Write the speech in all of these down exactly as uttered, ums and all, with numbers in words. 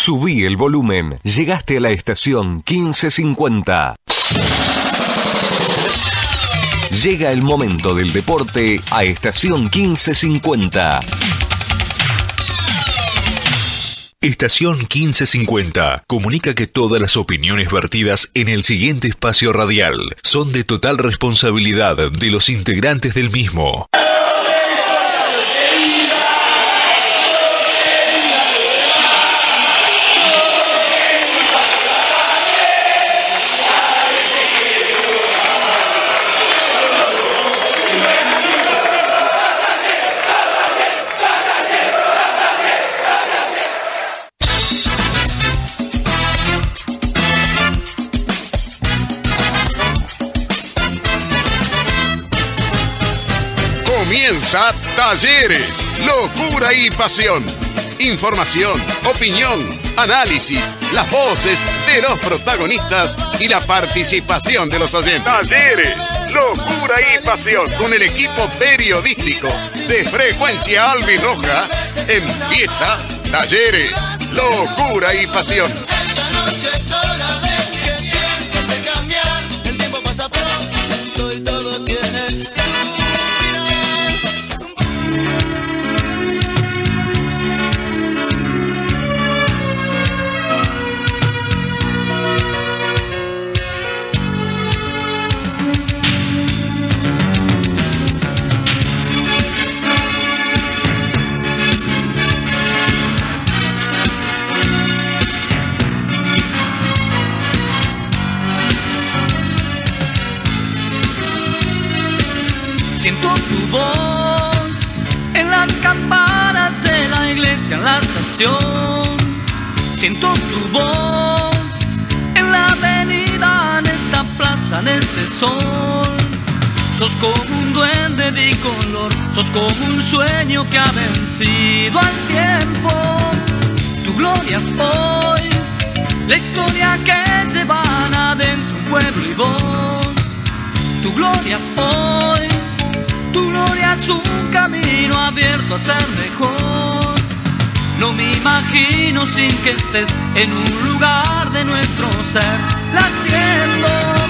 Subí el volumen. Llegaste a la estación quince cincuenta. Llega el momento del deporte a estación quince cincuenta. Estación quince cincuenta comunica que todas las opiniones vertidas en el siguiente espacio radial son de total responsabilidad de los integrantes del mismo. Comienza Talleres, locura y pasión. Información, opinión, análisis, las voces de los protagonistas y la participación de los oyentes. Talleres, locura y pasión. Con el equipo periodístico de Frecuencia Albirroja, empieza Talleres, locura y pasión. Campanas de la iglesia en la estación, siento tu voz en la avenida, en esta plaza, en este sol. Sos como un duende de color, sos como un sueño que ha vencido al tiempo. Tu gloria es hoy, la historia que llevan adentro un pueblo y vos. Tu gloria es hoy, tu gloria es un camino abierto a ser mejor. No me imagino sin que estés en un lugar de nuestro ser latiendo.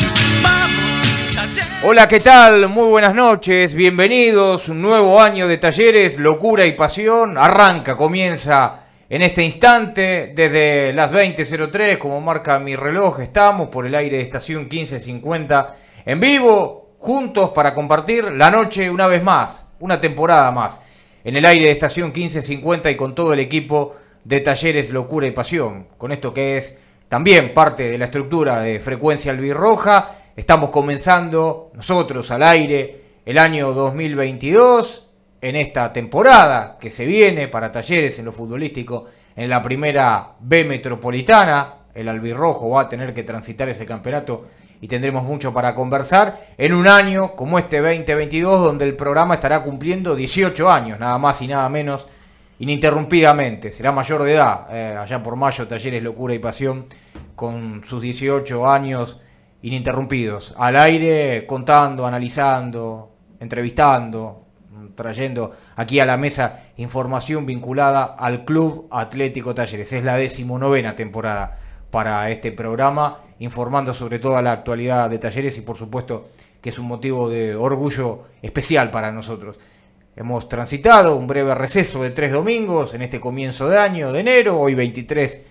Vamos, Talleres. Hola, ¿qué tal? Muy buenas noches, bienvenidos. Un nuevo año de Talleres, locura y pasión. Arranca, comienza en este instante desde las veinte cero tres, como marca mi reloj. Estamos por el aire de estación quince cincuenta en vivo, juntos para compartir la noche una vez más. Una temporada más en el aire de estación quince cincuenta y con todo el equipo de Talleres, locura y pasión. Con esto que es también parte de la estructura de Frecuencia Albirroja. Estamos comenzando nosotros al aire el año dos mil veintidós en esta temporada que se viene para Talleres en lo futbolístico en la primera B metropolitana. El albirrojo va a tener que transitar ese campeonato y tendremos mucho para conversar en un año como este veinte veintidós, donde el programa estará cumpliendo dieciocho años, nada más y nada menos, ininterrumpidamente. Será mayor de edad, eh, allá por mayo, Talleres, locura y pasión, con sus dieciocho años ininterrumpidos. Al aire, contando, analizando, entrevistando, trayendo aquí a la mesa información vinculada al Club Atlético Talleres. Es la decimonovena temporada para este programa, informando sobre toda la actualidad de Talleres y por supuesto que es un motivo de orgullo especial para nosotros. Hemos transitado un breve receso de tres domingos en este comienzo de año, de enero, hoy veintitrés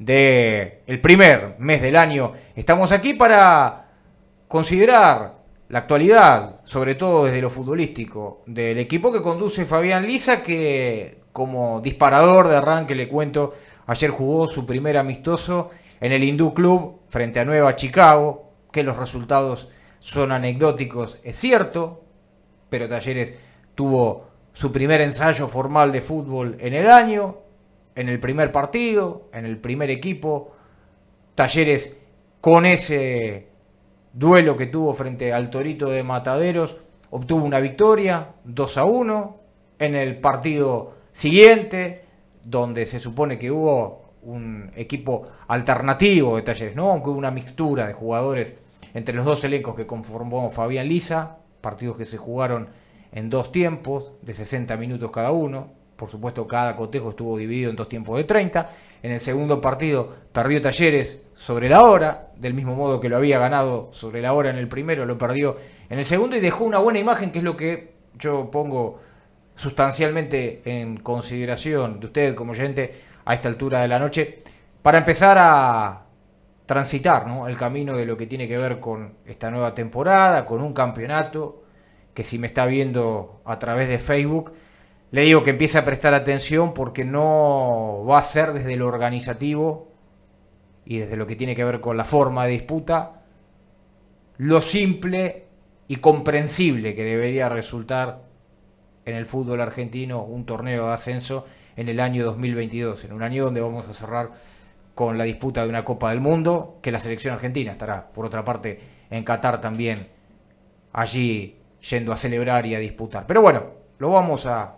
del primer mes del año. Estamos aquí para considerar la actualidad, sobre todo desde lo futbolístico, del equipo que conduce Fabián Lisa, que como disparador de arranque le cuento, ayer jugó su primer amistoso en el Hindú Club frente a Nueva Chicago, que los resultados son anecdóticos, es cierto, pero Talleres tuvo su primer ensayo formal de fútbol en el año, en el primer partido, en el primer equipo. Talleres, con ese duelo que tuvo frente al Torito de Mataderos, obtuvo una victoria, dos a uno. En el partido siguiente, donde se supone que hubo un equipo alternativo de Talleres, ¿no? Aunque hubo una mixtura de jugadores entre los dos elencos que conformó Fabián Lisa, partidos que se jugaron en dos tiempos de sesenta minutos cada uno, por supuesto cada cotejo estuvo dividido en dos tiempos de treinta. En el segundo partido perdió Talleres sobre la hora, del mismo modo que lo había ganado sobre la hora en el primero, lo perdió en el segundo y dejó una buena imagen, que es lo que yo pongo sustancialmente en consideración de usted como oyente a esta altura de la noche, para empezar a transitar, ¿no?, el camino de lo que tiene que ver con esta nueva temporada, con un campeonato que, si me está viendo a través de Facebook, le digo que empiece a prestar atención, porque no va a ser desde lo organizativo y desde lo que tiene que ver con la forma de disputa lo simple y comprensible que debería resultar en el fútbol argentino un torneo de ascenso en el año dos mil veintidós, en un año donde vamos a cerrar con la disputa de una Copa del Mundo, que la selección argentina estará, por otra parte, en Qatar también, allí yendo a celebrar y a disputar. Pero bueno, lo vamos a,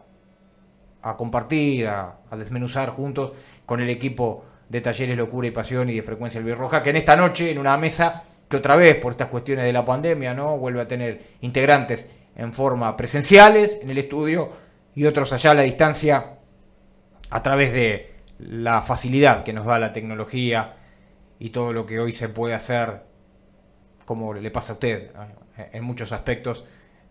a compartir, a, a desmenuzar juntos con el equipo de Talleres Locura y Pasión y de Frecuencia Albirroja, que en esta noche, en una mesa que otra vez, por estas cuestiones de la pandemia, ¿no?, vuelve a tener integrantes en forma presenciales en el estudio y otros allá a la distancia a través de la facilidad que nos da la tecnología y todo lo que hoy se puede hacer, como le pasa a usted en muchos aspectos,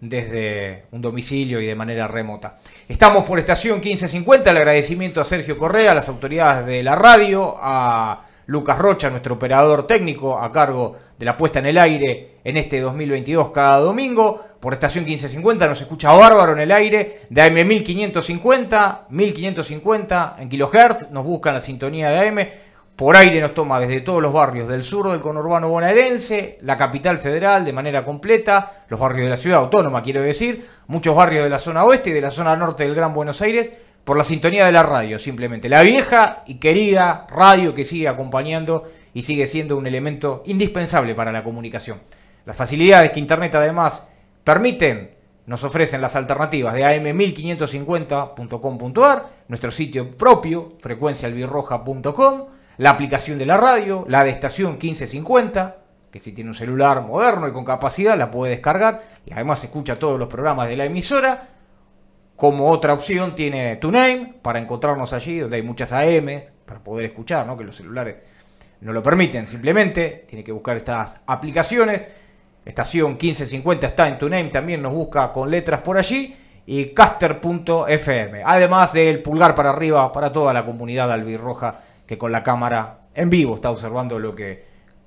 desde un domicilio y de manera remota. Estamos por estación quince cincuenta, el agradecimiento a Sergio Correa, a las autoridades de la radio, a Lucas Rocha, nuestro operador técnico, a cargo de la puesta en el aire en este dos mil veintidós cada domingo. Por estación quince cincuenta nos escucha bárbaro en el aire, de A M mil quinientos cincuenta, mil quinientos cincuenta en kilohertz, nos buscan la sintonía de A M. Por aire nos toma desde todos los barrios del sur del conurbano bonaerense, la capital federal de manera completa, los barrios de la ciudad autónoma, quiero decir, muchos barrios de la zona oeste y de la zona norte del Gran Buenos Aires, por la sintonía de la radio, simplemente. La vieja y querida radio que sigue acompañando y sigue siendo un elemento indispensable para la comunicación. Las facilidades que Internet además permiten, nos ofrecen las alternativas de A M mil quinientos cincuenta punto com punto a r, nuestro sitio propio, frecuencia albirroja punto com, la aplicación de la radio, la de estación quince cincuenta, que si tiene un celular moderno y con capacidad la puede descargar y además escucha todos los programas de la emisora. Como otra opción tiene TuneIn para encontrarnos allí, donde hay muchas A M para poder escuchar, ¿no?, que los celulares no lo permiten, simplemente tiene que buscar estas aplicaciones. Estación quince cincuenta está en TuneIn, también nos busca con letras por allí, y caster punto f m, además del pulgar para arriba para toda la comunidad albirroja que con la cámara en vivo está observando lo que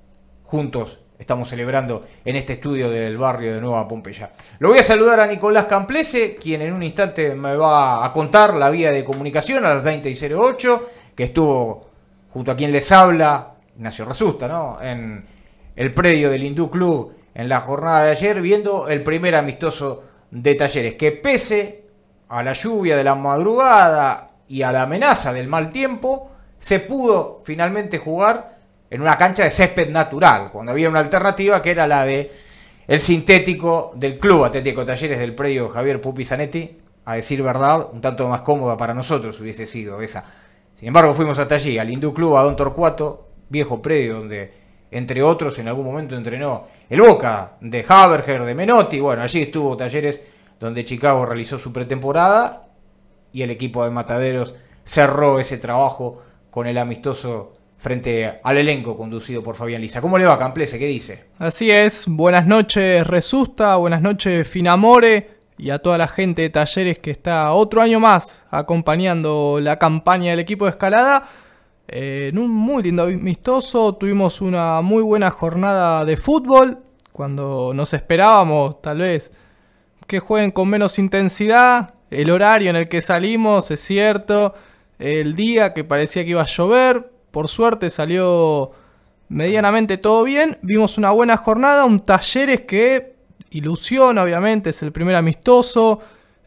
juntos estamos celebrando en este estudio del barrio de Nueva Pompeya. Lo voy a saludar a Nicolás Camplese, quien en un instante me va a contar la vía de comunicación a las veinte y cero ocho, que estuvo junto a quien les habla, Ignacio Resusta, ¿no?, en el predio del Hindú Club en la jornada de ayer, viendo el primer amistoso de Talleres, que pese a la lluvia de la madrugada y a la amenaza del mal tiempo, se pudo finalmente jugar en una cancha de césped natural, cuando había una alternativa que era la de el sintético del Club Atlético Talleres del predio Javier Pupi Zanetti. A decir verdad, un tanto más cómoda para nosotros hubiese sido esa. Sin embargo, fuimos hasta allí, al Hindú Club, a Don Torcuato, viejo predio donde, entre otros, en algún momento entrenó el Boca de Haberger, de Menotti. Bueno, allí estuvo Talleres, donde Chicago realizó su pretemporada y el equipo de Mataderos cerró ese trabajo con el amistoso frente al elenco conducido por Fabián Lisa. ¿Cómo le va, Camplese? ¿Qué dice? Así es, buenas noches Resusta, buenas noches Finamore y a toda la gente de Talleres que está otro año más acompañando la campaña del equipo de escalada. Eh, en un muy lindo amistoso, tuvimos una muy buena jornada de fútbol, cuando nos esperábamos tal vez que jueguen con menos intensidad, el horario en el que salimos, es cierto, el día que parecía que iba a llover, por suerte salió medianamente todo bien, vimos una buena jornada, un Talleres que ilusiona, obviamente, es el primer amistoso,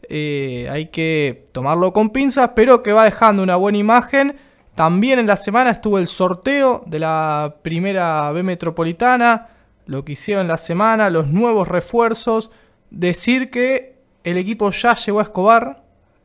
eh, hay que tomarlo con pinzas, pero que va dejando una buena imagen. También en la semana estuvo el sorteo de la primera B Metropolitana, lo que hicieron en la semana, los nuevos refuerzos, decir que el equipo ya llegó a Escobar.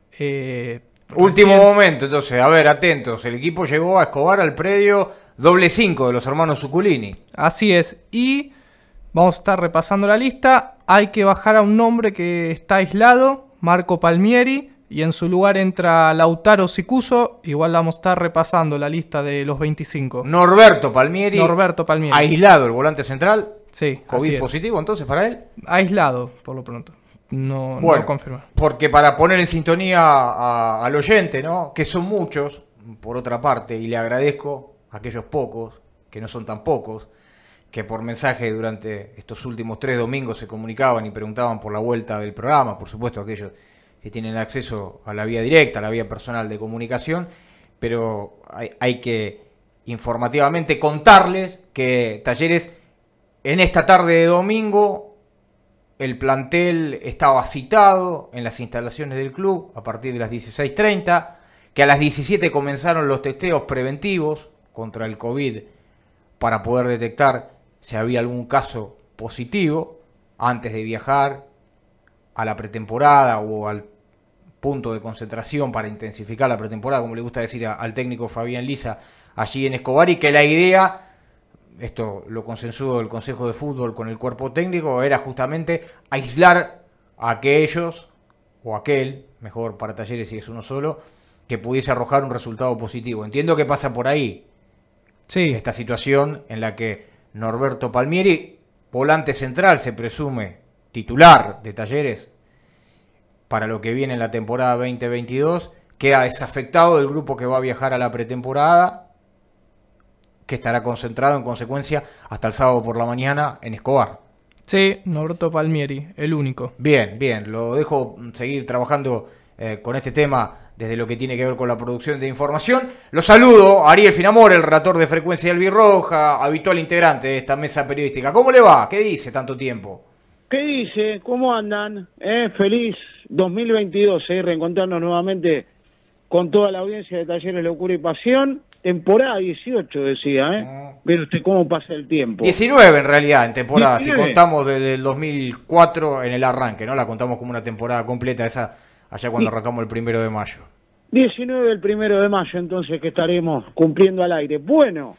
Eh, Último recién... momento, entonces, a ver, atentos, el equipo llegó a Escobar al predio doble cinco de los hermanos Zuculini. Así es, y vamos a estar repasando la lista, hay que bajar a un nombre que está aislado, Marco Palmieri, y en su lugar entra Lautaro Sicuso. Igual vamos a estar repasando la lista de los veinticinco. Norberto Palmieri. Norberto Palmieri. Aislado el volante central. Sí, COVID positivo entonces para él. Aislado, por lo pronto. No, bueno, no confirma. Porque para poner en sintonía a, al oyente, ¿no? Que son muchos, por otra parte, y le agradezco a aquellos pocos, que no son tan pocos, que por mensaje durante estos últimos tres domingos se comunicaban y preguntaban por la vuelta del programa, por supuesto aquellos que tienen acceso a la vía directa, a la vía personal de comunicación, pero hay, hay que informativamente contarles que Talleres en esta tarde de domingo el plantel estaba citado en las instalaciones del club a partir de las dieciséis treinta, que a las diecisiete comenzaron los testeos preventivos contra el COVID para poder detectar si había algún caso positivo antes de viajar a la pretemporada o al punto de concentración para intensificar la pretemporada, como le gusta decir a, al técnico Fabián Lisa allí en Escobar, y que la idea, esto lo consensuó el Consejo de Fútbol con el cuerpo técnico, era justamente aislar a aquellos, o aquel, mejor para Talleres si es uno solo, que pudiese arrojar un resultado positivo. Entiendo que pasa por ahí sí. esta situación en la que Norberto Palmieri, volante central, se presume titular de Talleres para lo que viene en la temporada veinte veintidós, queda desafectado del grupo que va a viajar a la pretemporada, que estará concentrado en consecuencia hasta el sábado por la mañana en Escobar. Sí, Norberto Palmieri, el único. Bien, bien, lo dejo seguir trabajando eh, con este tema desde lo que tiene que ver con la producción de información. Lo saludo a Ariel Finamore, el relator de Frecuencia Albirroja, habitual integrante de esta mesa periodística. ¿Cómo le va? ¿Qué dice tanto tiempo? ¿Qué dice? ¿Cómo andan? ¿Eh? Feliz dos mil veintidós, ¿eh? Reencontrarnos nuevamente con toda la audiencia de Talleres Locura y Pasión. Temporada dieciocho, decía, ¿eh? Ah. Ve usted cómo pasa el tiempo. diecinueve en realidad, en temporada. diecinueve. Si contamos desde el dos mil cuatro en el arranque, ¿no? La contamos como una temporada completa, esa allá cuando sí. arrancamos el primero de mayo. diecinueve el primero de mayo, entonces, que estaremos cumpliendo al aire. Bueno,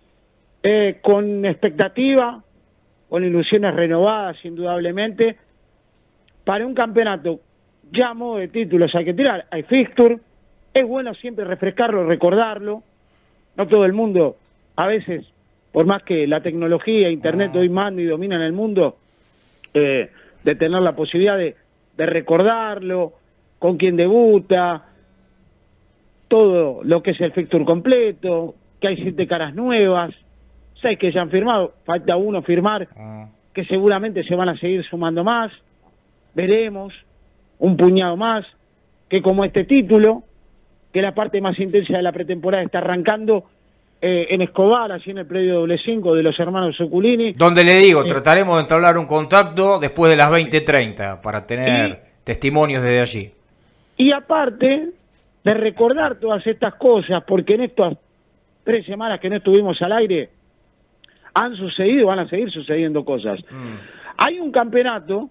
eh, con expectativa, con ilusiones renovadas, indudablemente, para un campeonato ya a modo de títulos hay que tirar, hay fixture, es bueno siempre refrescarlo, recordarlo, no todo el mundo, a veces, por más que la tecnología, internet hoy manda y domina en el mundo, eh, de tener la posibilidad de, de recordarlo, con quién debuta, todo lo que es el fixture completo, que hay siete caras nuevas, seis que ya han firmado, falta uno firmar, que seguramente se van a seguir sumando más, veremos, un puñado más, que como este título, que la parte más intensa de la pretemporada está arrancando eh, en Escobar, allí en el predio doble cinco de los hermanos Oculini. Donde le digo, eh, trataremos de entablar un contacto después de las veinte treinta para tener y, testimonios desde allí. Y aparte de recordar todas estas cosas, porque en estas tres semanas que no estuvimos al aire, han sucedido, van a seguir sucediendo cosas. Mm. Hay un campeonato,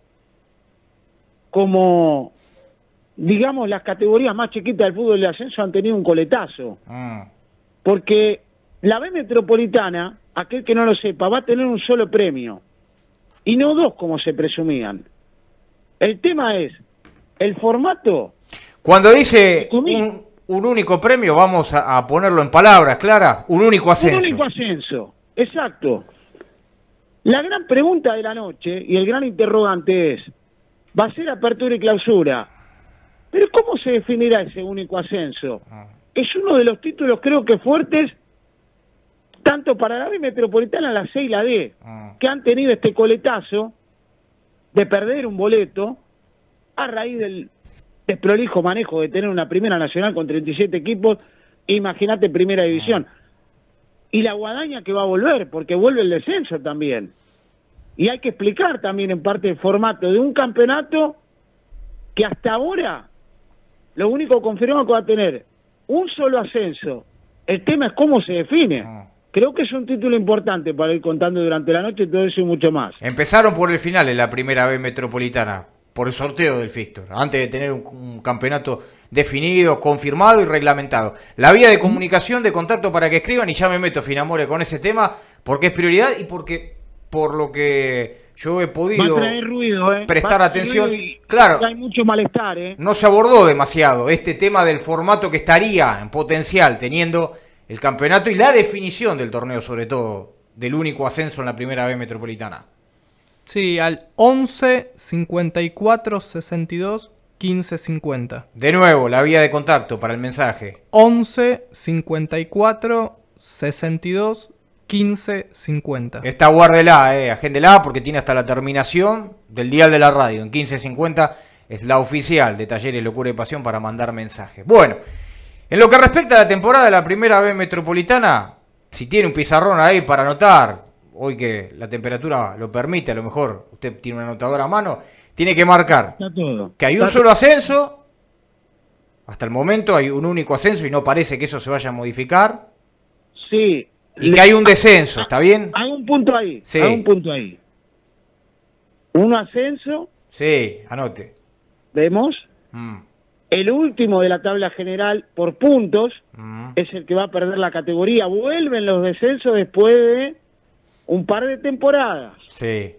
como, digamos, las categorías más chiquitas del fútbol de ascenso han tenido un coletazo. Mm. Porque la B Metropolitana, aquel que no lo sepa, va a tener un solo premio. Y no dos como se presumían. El tema es, el formato... Cuando dice un, un único premio, vamos a, a ponerlo en palabras claras, un único ascenso. Un único ascenso, exacto. La gran pregunta de la noche y el gran interrogante es, va a ser apertura y clausura, pero ¿cómo se definirá ese único ascenso? Es uno de los títulos creo que fuertes, tanto para la B Metropolitana, la C y la D, que han tenido este coletazo de perder un boleto a raíz del desprolijo manejo de tener una primera nacional con treinta y siete equipos, imagínate primera división. Y la guadaña que va a volver, porque vuelve el descenso también. Y hay que explicar también en parte el formato de un campeonato que hasta ahora lo único confirmado es que va a tener un solo ascenso. El tema es cómo se define. Creo que es un título importante para ir contando durante la noche todo eso y mucho más. Empezaron por el final en la primera B Metropolitana, por el sorteo del fixture, antes de tener un, un campeonato definido, confirmado y reglamentado. La vía de comunicación, de contacto para que escriban, y ya me meto, Finamore, con ese tema, porque es prioridad y porque, por lo que yo he podido Va a traer ruido, ¿eh? prestar Va a traer atención. ruido y Claro, hay mucho malestar, ¿eh? no se abordó demasiado este tema del formato que estaría en potencial teniendo el campeonato y la definición del torneo, sobre todo, del único ascenso en la primera B metropolitana. Sí, al once, cincuenta y cuatro, sesenta y dos, quince, cincuenta. De nuevo, la vía de contacto para el mensaje. once, cincuenta y cuatro, sesenta y dos, quince, cincuenta. Esta guárdela, eh, agéndela porque tiene hasta la terminación del dial de la radio. En quince cincuenta es la oficial de Talleres Locura y Pasión para mandar mensajes. Bueno, en lo que respecta a la temporada de la primera B metropolitana, si tiene un pizarrón ahí para anotar, hoy que la temperatura lo permite, a lo mejor usted tiene una anotadora a mano, tiene que marcar Está todo. que hay un Está solo ascenso. Hasta el momento hay un único ascenso y no parece que eso se vaya a modificar. Sí. Y que hay un descenso, ¿está bien? Hay un punto ahí. Sí. Hay un punto ahí. Un ascenso, Sí, anote. vemos. Mm, El último de la tabla general por puntos mm. es el que va a perder la categoría. Vuelven los descensos después de un par de temporadas. Sí.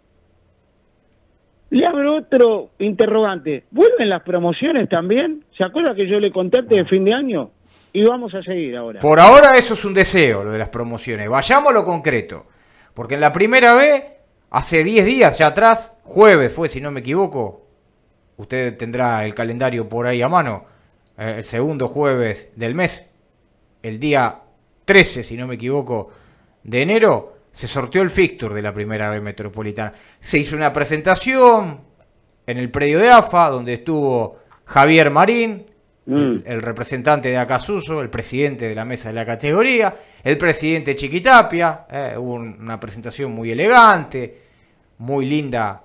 Le abro otro interrogante. ¿Vuelven las promociones también? ¿Se acuerda que yo le conté antes de fin de año? Y vamos a seguir ahora. Por ahora eso es un deseo, lo de las promociones. Vayamos a lo concreto. Porque en la primera B, hace diez días ya atrás, jueves fue, si no me equivoco, usted tendrá el calendario por ahí a mano, eh, el segundo jueves del mes, el día trece, si no me equivoco, de enero, se sorteó el fixture de la primera B metropolitana. Se hizo una presentación en el predio de A F A, donde estuvo Javier Marín, Mm. el, el representante de Acasuso, el presidente de la mesa de la categoría, el presidente Chiquitapia. Eh, hubo un- una presentación muy elegante, muy linda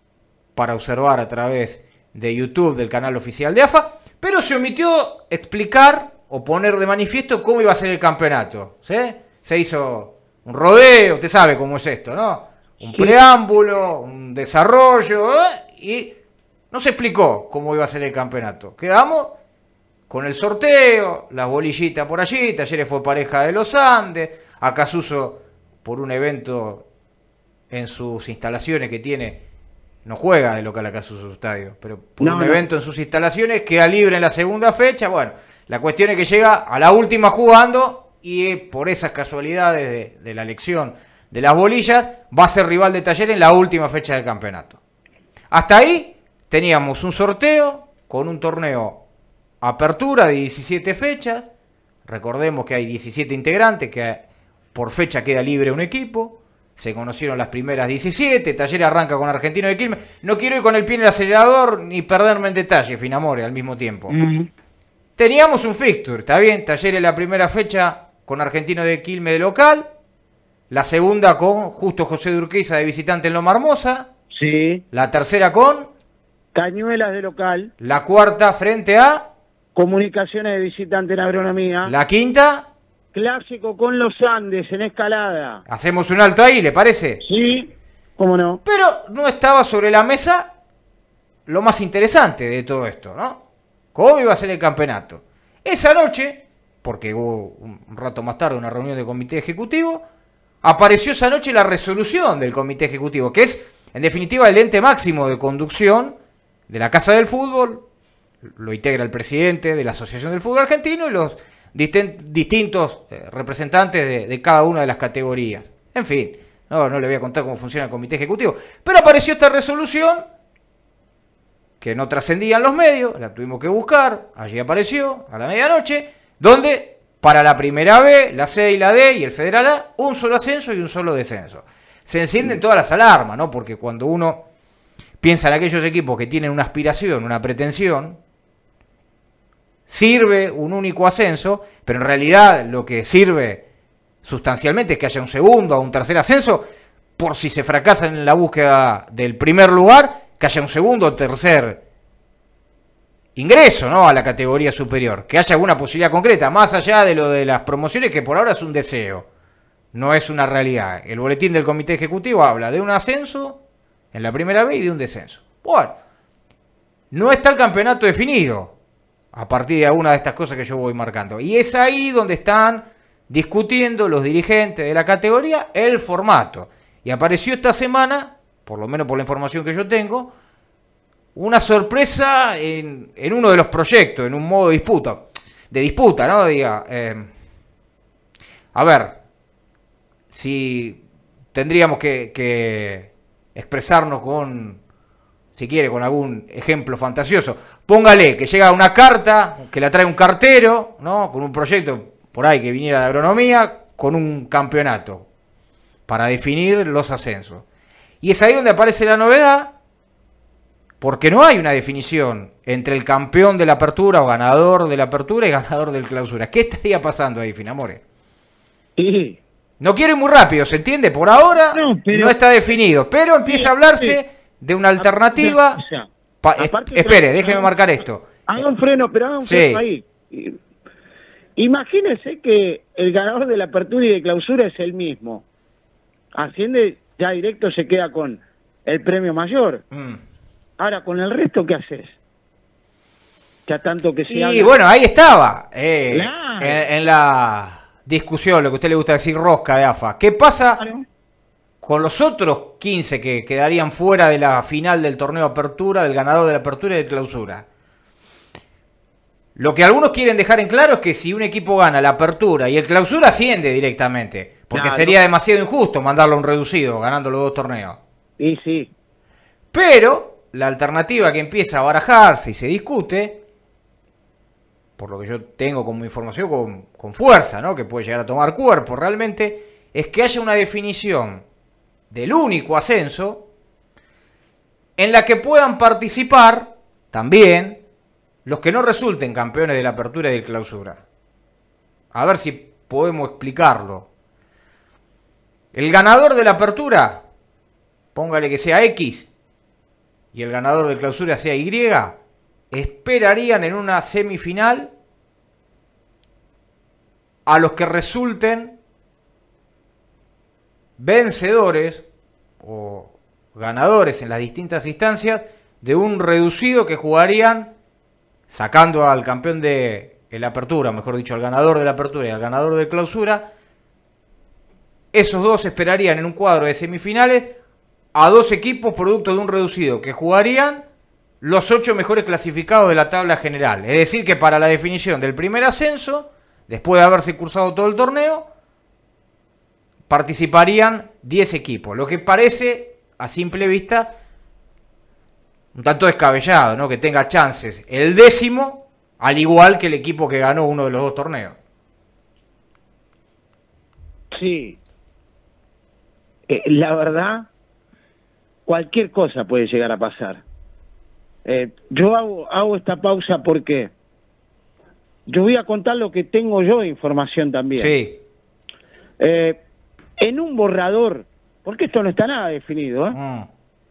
para observar a través de YouTube del canal oficial de A F A, pero se omitió explicar o poner de manifiesto cómo iba a ser el campeonato. ¿Sí? Se hizo un rodeo, usted sabe cómo es esto, ¿no? Un preámbulo, un desarrollo, ¿eh? Y no se explicó cómo iba a ser el campeonato. Quedamos con el sorteo, las bolillitas por allí, Talleres fue pareja de los Andes, Acasuso por un evento en sus instalaciones que tiene, no juega de local Acasuso su estadio, pero por No, un no. evento en sus instalaciones queda libre en la segunda fecha. Bueno, la cuestión es que llega a la última jugando y eh, por esas casualidades de, de la elección de las bolillas va a ser rival de Talleres en la última fecha del campeonato. Hasta ahí teníamos un sorteo con un torneo apertura de diecisiete fechas. Recordemos que hay diecisiete integrantes, que por fecha queda libre un equipo. Se conocieron las primeras diecisiete. Talleres arranca con Argentino de Quilmes. No quiero ir con el pie en el acelerador ni perderme en detalle, Finamore, al mismo tiempo. Mm. Teníamos un fixture, ¿está bien? Talleres la primera fecha con Argentino de Quilmes de local. La segunda con Justo José de Urquiza de visitante en Loma Hermosa. Sí. La tercera con... Cañuelas de local. La cuarta frente a... Comunicaciones de visitante en agronomía. La quinta... Clásico con los Andes en escalada. Hacemos un alto ahí, ¿le parece? Sí, cómo no. Pero no estaba sobre la mesa lo más interesante de todo esto, ¿no? ¿Cómo iba a ser el campeonato? Esa noche, porque hubo un rato más tarde una reunión del comité ejecutivo, apareció esa noche la resolución del comité ejecutivo, que es, en definitiva, el ente máximo de conducción de la Casa del Fútbol. Lo integra el presidente de la Asociación del Fútbol Argentino y los distintos eh, representantes de, de cada una de las categorías. En fin, no, no le voy a contar cómo funciona el comité ejecutivo, pero apareció esta resolución que no trascendía en los medios, la tuvimos que buscar, allí apareció a la medianoche, donde para la primera B, la C y la D y el Federal A, un solo ascenso y un solo descenso. Se encienden todas las alarmas, ¿no? Porque cuando uno piensa en aquellos equipos que tienen una aspiración, una pretensión, sirve un único ascenso, pero en realidad lo que sirve sustancialmente es que haya un segundo o un tercer ascenso, por si se fracasa en la búsqueda del primer lugar, que haya un segundo o tercer ingreso, ¿no?, a la categoría superior, que haya alguna posibilidad concreta, más allá de lo de las promociones, que por ahora es un deseo, no es una realidad. El boletín del comité ejecutivo habla de un ascenso en la primera B y de un descenso. Bueno, no está el campeonato definido a partir de alguna de estas cosas que yo voy marcando. Y es ahí donde están discutiendo los dirigentes de la categoría el formato. Y apareció esta semana, por lo menos por la información que yo tengo, una sorpresa en, en uno de los proyectos, en un modo de disputa, de disputa, ¿no? Diga, eh, a ver, si tendríamos que, que expresarnos con, si quiere, con algún ejemplo fantasioso. Póngale que llega una carta, que la trae un cartero, ¿no? Con un proyecto por ahí que viniera de agronomía, con un campeonato para definir los ascensos. Y es ahí donde aparece la novedad, porque no hay una definición entre el campeón de la apertura o ganador de la apertura y ganador del clausura. ¿Qué estaría pasando ahí, Finamore? Sí. No quiero ir muy rápido, ¿se entiende? Por ahora no, pero, no está definido, pero empieza a hablarse de una alternativa. O sea, pa, es, espere, déjeme marcar esto. Haga un freno, pero haga un freno sí. ahí. Imagínese que el ganador de la apertura y de clausura es el mismo. Asciende, ya directo se queda con el premio mayor. Mm. Ahora, con el resto, ¿qué haces? Ya tanto que se Y habla... bueno, ahí estaba. Eh, claro. en, en la discusión, lo que a usted le gusta decir, rosca de A F A. ¿Qué pasa claro. con los otros quince que quedarían fuera de la final del torneo de apertura, del ganador de la apertura y de clausura? Lo que algunos quieren dejar en claro es que si un equipo gana la apertura y el clausura, asciende directamente. Porque claro. sería demasiado injusto mandarlo a un reducido ganando los dos torneos. Sí, sí. Pero la alternativa que empieza a barajarse y se discute, por lo que yo tengo como información con, con fuerza, ¿no? que puede llegar a tomar cuerpo realmente, es que haya una definición del único ascenso en la que puedan participar también los que no resulten campeones de la apertura y de la clausura. A ver si podemos explicarlo. El ganador de la apertura, póngale que sea X, y el ganador de clausura sea Y, esperarían en una semifinal a los que resulten vencedores o ganadores en las distintas instancias de un reducido que jugarían sacando al campeón de la apertura, mejor dicho, al ganador de la apertura y al ganador de clausura. Esos dos esperarían en un cuadro de semifinales a dos equipos producto de un reducido que jugarían los ocho mejores clasificados de la tabla general. Es decir, que para la definición del primer ascenso, después de haberse cursado todo el torneo, participarían diez equipos. Lo que parece, a simple vista, un tanto descabellado, ¿no? Que tenga chances el décimo, al igual que el equipo que ganó uno de los dos torneos. Sí. Eh, la verdad, cualquier cosa puede llegar a pasar. Eh, yo hago, hago esta pausa porque yo voy a contar lo que tengo yo de información también. Sí. Eh, en un borrador, porque esto no está nada definido, ¿eh? Mm.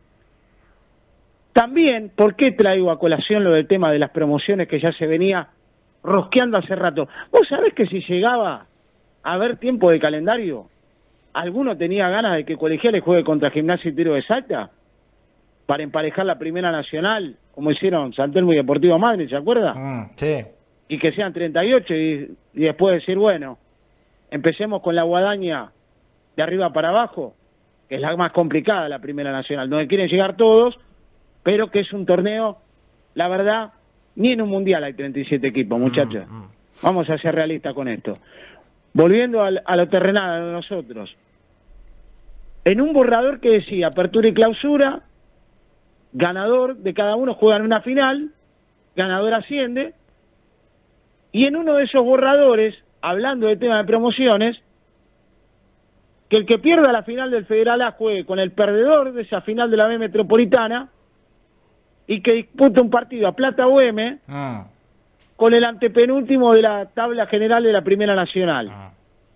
También, ¿por qué traigo a colación lo del tema de las promociones que ya se venía rosqueando hace rato? ¿Vos sabés que si llegaba a haber tiempo de calendario, alguno tenía ganas de que Colegiales juegue contra Gimnasia y Tiro de Salta para emparejar la Primera Nacional, como hicieron San Telmo y Deportivo Madrid, ¿se acuerda? Mm, sí. Y que sean treinta y ocho y, y después decir, bueno, empecemos con la guadaña de arriba para abajo, que es la más complicada, la Primera Nacional, donde quieren llegar todos, pero que es un torneo, la verdad, ni en un mundial hay treinta y siete equipos, muchachos. Mm, mm. Vamos a ser realistas con esto. Volviendo a, a lo terrenal de nosotros. En un borrador que decía apertura y clausura, ganador de cada uno juegan una final, ganador asciende, y en uno de esos borradores, hablando de tema de promociones, que el que pierda la final del Federal A juegue con el perdedor de esa final de la B Metropolitana y que dispute un partido a Plata U M ah. con el antepenúltimo de la tabla general de la Primera Nacional. Ah.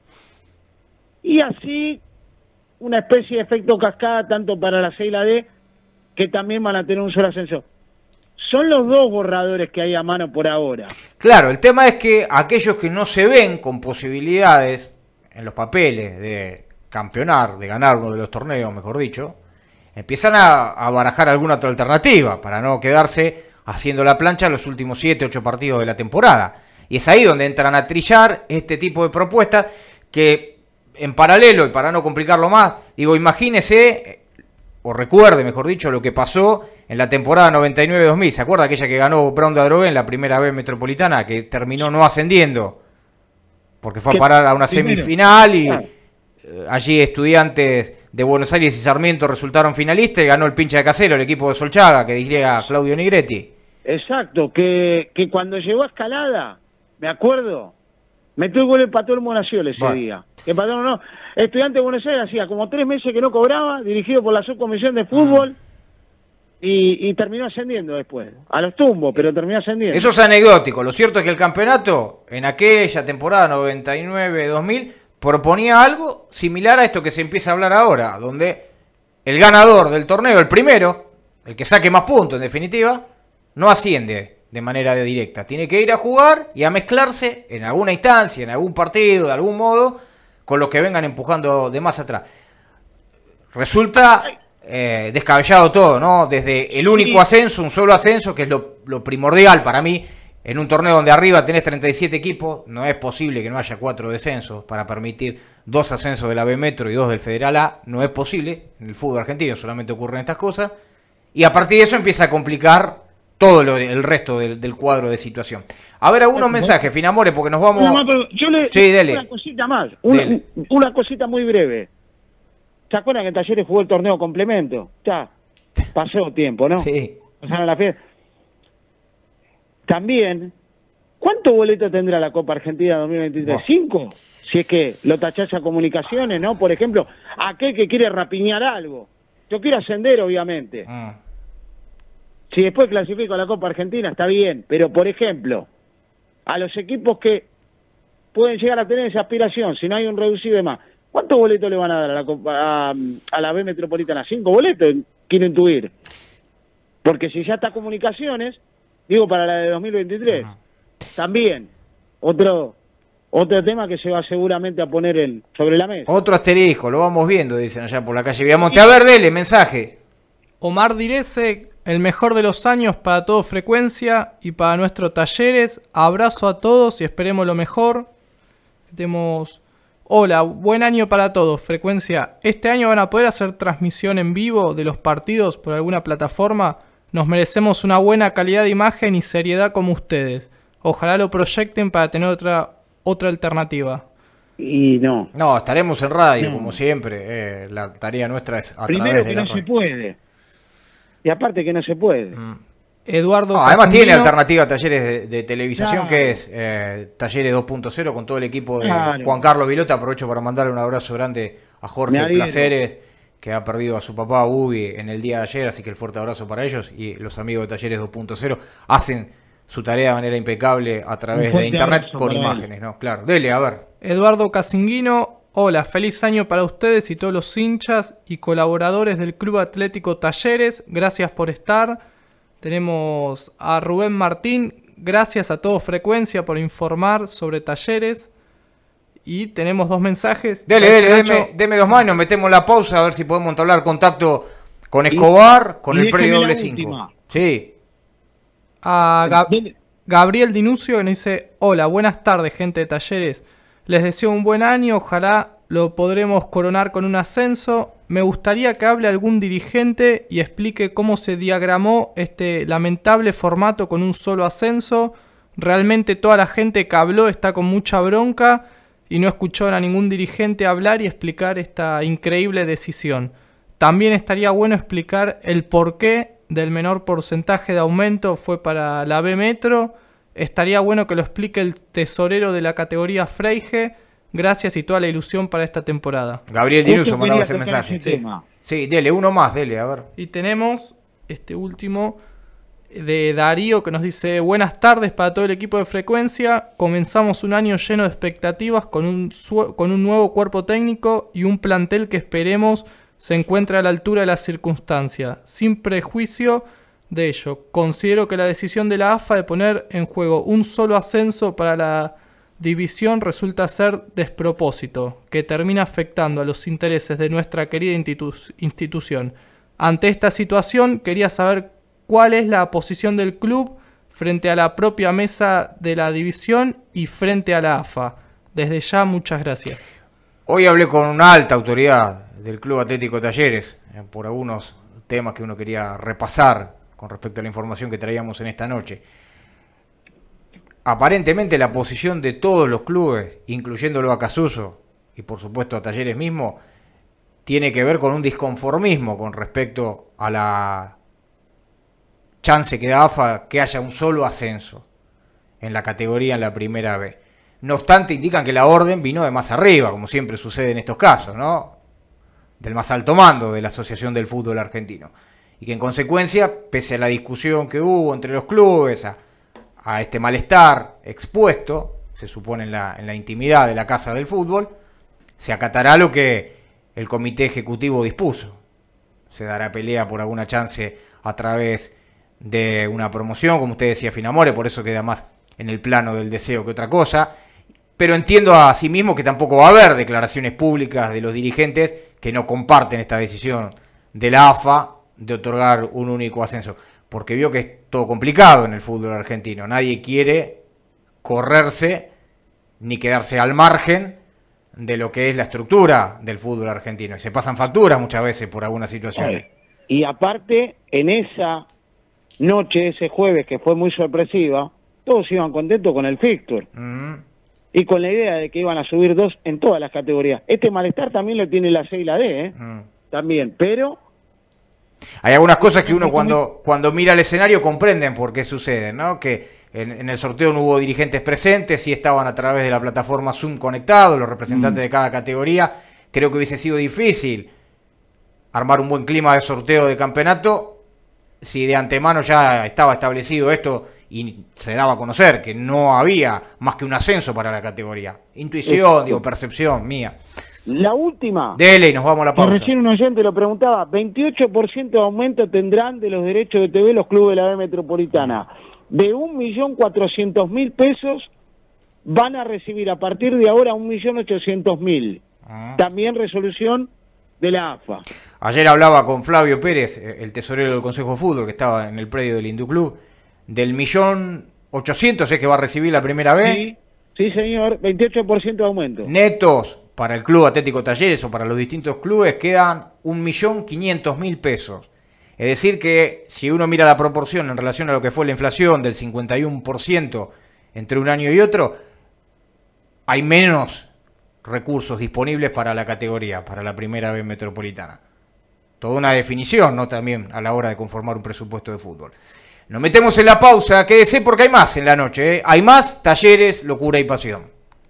Y así una especie de efecto cascada tanto para la C y la D, que también van a tener un solo ascenso. Son los dos borradores que hay a mano por ahora. Claro, el tema es que aquellos que no se ven con posibilidades en los papeles de campeonar, de ganar uno de los torneos, mejor dicho, empiezan a, a barajar alguna otra alternativa para no quedarse haciendo la plancha los últimos siete, ocho partidos de la temporada. Y es ahí donde entran a trillar este tipo de propuestas que, en paralelo, y para no complicarlo más, digo, imagínese o recuerde, mejor dicho, lo que pasó en la temporada noventa y nueve dos mil. ¿Se acuerda aquella que ganó Brown de Adrogué en la primera B metropolitana, que terminó no ascendiendo? Porque fue a parar a una semifinal y eh, allí Estudiantes de Buenos Aires y Sarmiento resultaron finalistas y ganó el pincha de Casero, el equipo de Solchaga, que diría Claudio Nigretti. Exacto, que, que cuando llegó a Escalada, me acuerdo, metió el gol, empató el Monaciol ese bueno. día. Empató, no, Estudiante de Buenos Aires hacía como tres meses que no cobraba, dirigido por la subcomisión de fútbol, mm. y, y terminó ascendiendo después. A los tumbos, pero terminó ascendiendo. Eso es anecdótico. Lo cierto es que el campeonato, en aquella temporada noventa y nueve dos mil, proponía algo similar a esto que se empieza a hablar ahora, donde el ganador del torneo, el primero, el que saque más puntos en definitiva, no asciende de manera directa. Tiene que ir a jugar y a mezclarse en alguna instancia, en algún partido, de algún modo, con los que vengan empujando de más atrás. Resulta eh, descabellado todo, ¿no? Desde el único ascenso, un solo ascenso, que es lo, lo primordial para mí. En un torneo donde arriba tenés treinta y siete equipos, no es posible que no haya cuatro descensos para permitir dos ascensos de la B Metro y dos del Federal A. No es posible. En el fútbol argentino solamente ocurren estas cosas. Y a partir de eso empieza a complicar todo lo, el resto del, del cuadro de situación. A ver, algunos mensajes, Finamore, porque nos vamos... No, no, yo le, sí, dele. Una cosita más, una, una cosita muy breve. ¿Se acuerdan que en Talleres jugó el torneo complemento? Ya, pasó tiempo, ¿no? Sí. Pasaron la fiesta. También, ¿cuántos boletos tendrá la Copa Argentina dos mil veintitrés? Oh. ¿Cinco? Si es que lo tachás a comunicaciones, ¿no? Por ejemplo, aquel que quiere rapiñar algo. Yo quiero ascender, obviamente. Ah. Si después clasifico a la Copa Argentina, está bien. Pero, por ejemplo, a los equipos que pueden llegar a tener esa aspiración, si no hay un reducido de más, ¿cuántos boletos le van a dar a la, Copa, a, a la B Metropolitana? ¿Cinco boletos? Quiero intuir. Porque si ya está comunicaciones... Digo, para la de dos mil veintitrés. Uh-huh. También, otro otro tema que se va seguramente a poner en, sobre la mesa. Otro asterisco, lo vamos viendo, dicen allá por la calle Viamonte. A ver, dele, mensaje. Omar Direce, el mejor de los años para todo Frecuencia y para nuestros Talleres. Abrazo a todos y esperemos lo mejor. Tenemos... Hola, buen año para todos, Frecuencia. ¿Este año van a poder hacer transmisión en vivo de los partidos por alguna plataforma? Nos merecemos una buena calidad de imagen y seriedad como ustedes. Ojalá lo proyecten para tener otra otra alternativa. Y no. No, estaremos en radio, no. como siempre. Eh, la tarea nuestra es a Primero través de que la no radio. se puede. Y aparte que no se puede. Mm. Eduardo no, además Casindino, tiene alternativa a talleres de, de televisación, claro. que es eh, Talleres dos punto cero con todo el equipo de claro. Juan Carlos Vilota. Aprovecho para mandarle un abrazo grande a Jorge Placeres, que ha perdido a su papá Ubi en el día de ayer, así que el fuerte abrazo para ellos. Y los amigos de Talleres dos punto cero hacen su tarea de manera impecable a través de internet con imágenes, ¿no? Claro, dele, a ver. Eduardo Casindino, hola, feliz año para ustedes y todos los hinchas y colaboradores del Club Atlético Talleres. Gracias por estar. Tenemos a Rubén Martín, gracias a todo Frecuencia por informar sobre Talleres. Y tenemos dos mensajes. Dele, dele, deme, deme dos manos, metemos la pausa a ver si podemos entablar contacto con Escobar, con el predio doble cinco. Sí. A Gab- Gabriel Dinucio que nos dice, hola, buenas tardes gente de Talleres. Les deseo un buen año, ojalá lo podremos coronar con un ascenso. Me gustaría que hable algún dirigente y explique cómo se diagramó este lamentable formato con un solo ascenso. Realmente toda la gente que habló está con mucha bronca y no escucharon a ningún dirigente hablar y explicar esta increíble decisión. También estaría bueno explicar el porqué del menor porcentaje de aumento fue para la B Metro. Estaría bueno que lo explique el tesorero de la categoría Freige. Gracias y toda la ilusión para esta temporada. Gabriel Dinuso mandaba ese mensaje. Sí. sí, dele, uno más, dele, a ver. Y tenemos este último de Darío que nos dice, buenas tardes para todo el equipo de Frecuencia. Comenzamos un año lleno de expectativas con un, con un nuevo cuerpo técnico y un plantel que esperemos se encuentre a la altura de las circunstancias. Sin prejuicio de ello, considero que la decisión de la A F A de poner en juego un solo ascenso para la división resulta ser despropósito, que termina afectando a los intereses de nuestra querida institu- institución. Ante esta situación, quería saber cuál es la posición del club frente a la propia mesa de la división y frente a la A F A. Desde ya, muchas gracias. Hoy hablé con una alta autoridad del Club Atlético Talleres, eh, por algunos temas que uno quería repasar con respecto a la información que traíamos en esta noche. Aparentemente la posición de todos los clubes, incluyéndolo a Casuso y por supuesto a Talleres mismo, tiene que ver con un disconformismo con respecto a la chance que da A F A que haya un solo ascenso en la categoría en la primera B. No obstante, indican que la orden vino de más arriba, como siempre sucede en estos casos, ¿no? Del más alto mando de la Asociación del Fútbol Argentino. Y que en consecuencia, pese a la discusión que hubo entre los clubes, a, a este malestar expuesto, se supone en la, en la intimidad de la Casa del Fútbol, se acatará lo que el Comité Ejecutivo dispuso. Se dará pelea por alguna chance a través de una promoción, como usted decía, Finamore, por eso queda más en el plano del deseo que otra cosa. Pero entiendo a sí mismo que tampoco va a haber declaraciones públicas de los dirigentes que no comparten esta decisión de la A F A de otorgar un único ascenso, porque vio que es todo complicado en el fútbol argentino. Nadie quiere correrse ni quedarse al margen de lo que es la estructura del fútbol argentino. Y se pasan facturas muchas veces por algunas situaciones. Y aparte, en esa noche, ese jueves, que fue muy sorpresiva, todos iban contentos con el fixture. Mm. Y con la idea de que iban a subir dos en todas las categorías. Este malestar también lo tiene la C y la D, ¿eh? Mm. También, pero... Hay algunas cosas que uno cuando, cuando mira el escenario comprenden por qué suceden, ¿no? Que en, en el sorteo no hubo dirigentes presentes, sí estaban a través de la plataforma Zoom conectados, los representantes mm. de cada categoría. Creo que hubiese sido difícil armar un buen clima de sorteo de campeonato si de antemano ya estaba establecido esto y se daba a conocer que no había más que un ascenso para la categoría. Intuición, digo, percepción mía. La última. Dele y nos vamos a la pausa. Recién un oyente lo preguntaba, veintiocho por ciento de aumento tendrán de los derechos de T V los clubes de la B Metropolitana. De un millón cuatrocientos mil pesos van a recibir a partir de ahora un millón ochocientos mil. Ah. También resolución de la A F A. Ayer hablaba con Flavio Pérez, el tesorero del Consejo de Fútbol, que estaba en el predio del Induclub, del millón ochocientos es que va a recibir la primera B. Sí, sí señor, veintiocho por ciento de aumento. Netos para el Club Atlético Talleres o para los distintos clubes quedan un millón quinientos mil pesos. Es decir que si uno mira la proporción en relación a lo que fue la inflación del cincuenta y uno por ciento entre un año y otro, hay menos recursos disponibles para la categoría, para la primera B metropolitana. Toda una definición, ¿no? También a la hora de conformar un presupuesto de fútbol. Nos metemos en la pausa, quédese porque hay más en la noche, ¿eh? Hay más Talleres, Locura y Pasión.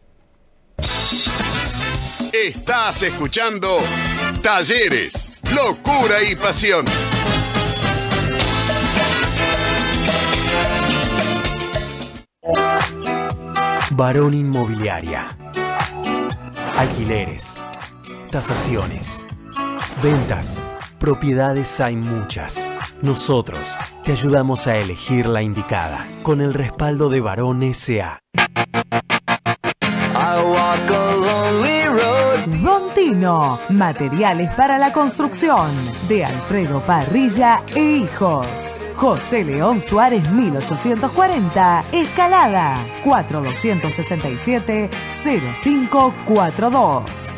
Estás escuchando Talleres, Locura y Pasión. Barón Inmobiliaria. Alquileres, tasaciones, ventas, propiedades hay muchas. Nosotros te ayudamos a elegir la indicada con el respaldo de Barón S A Don Tino, materiales para la construcción, de Alfredo Parrilla e Hijos. José León Suárez mil ochocientos cuarenta, Escalada, cuatro dos seis siete, cero cinco cuatro dos.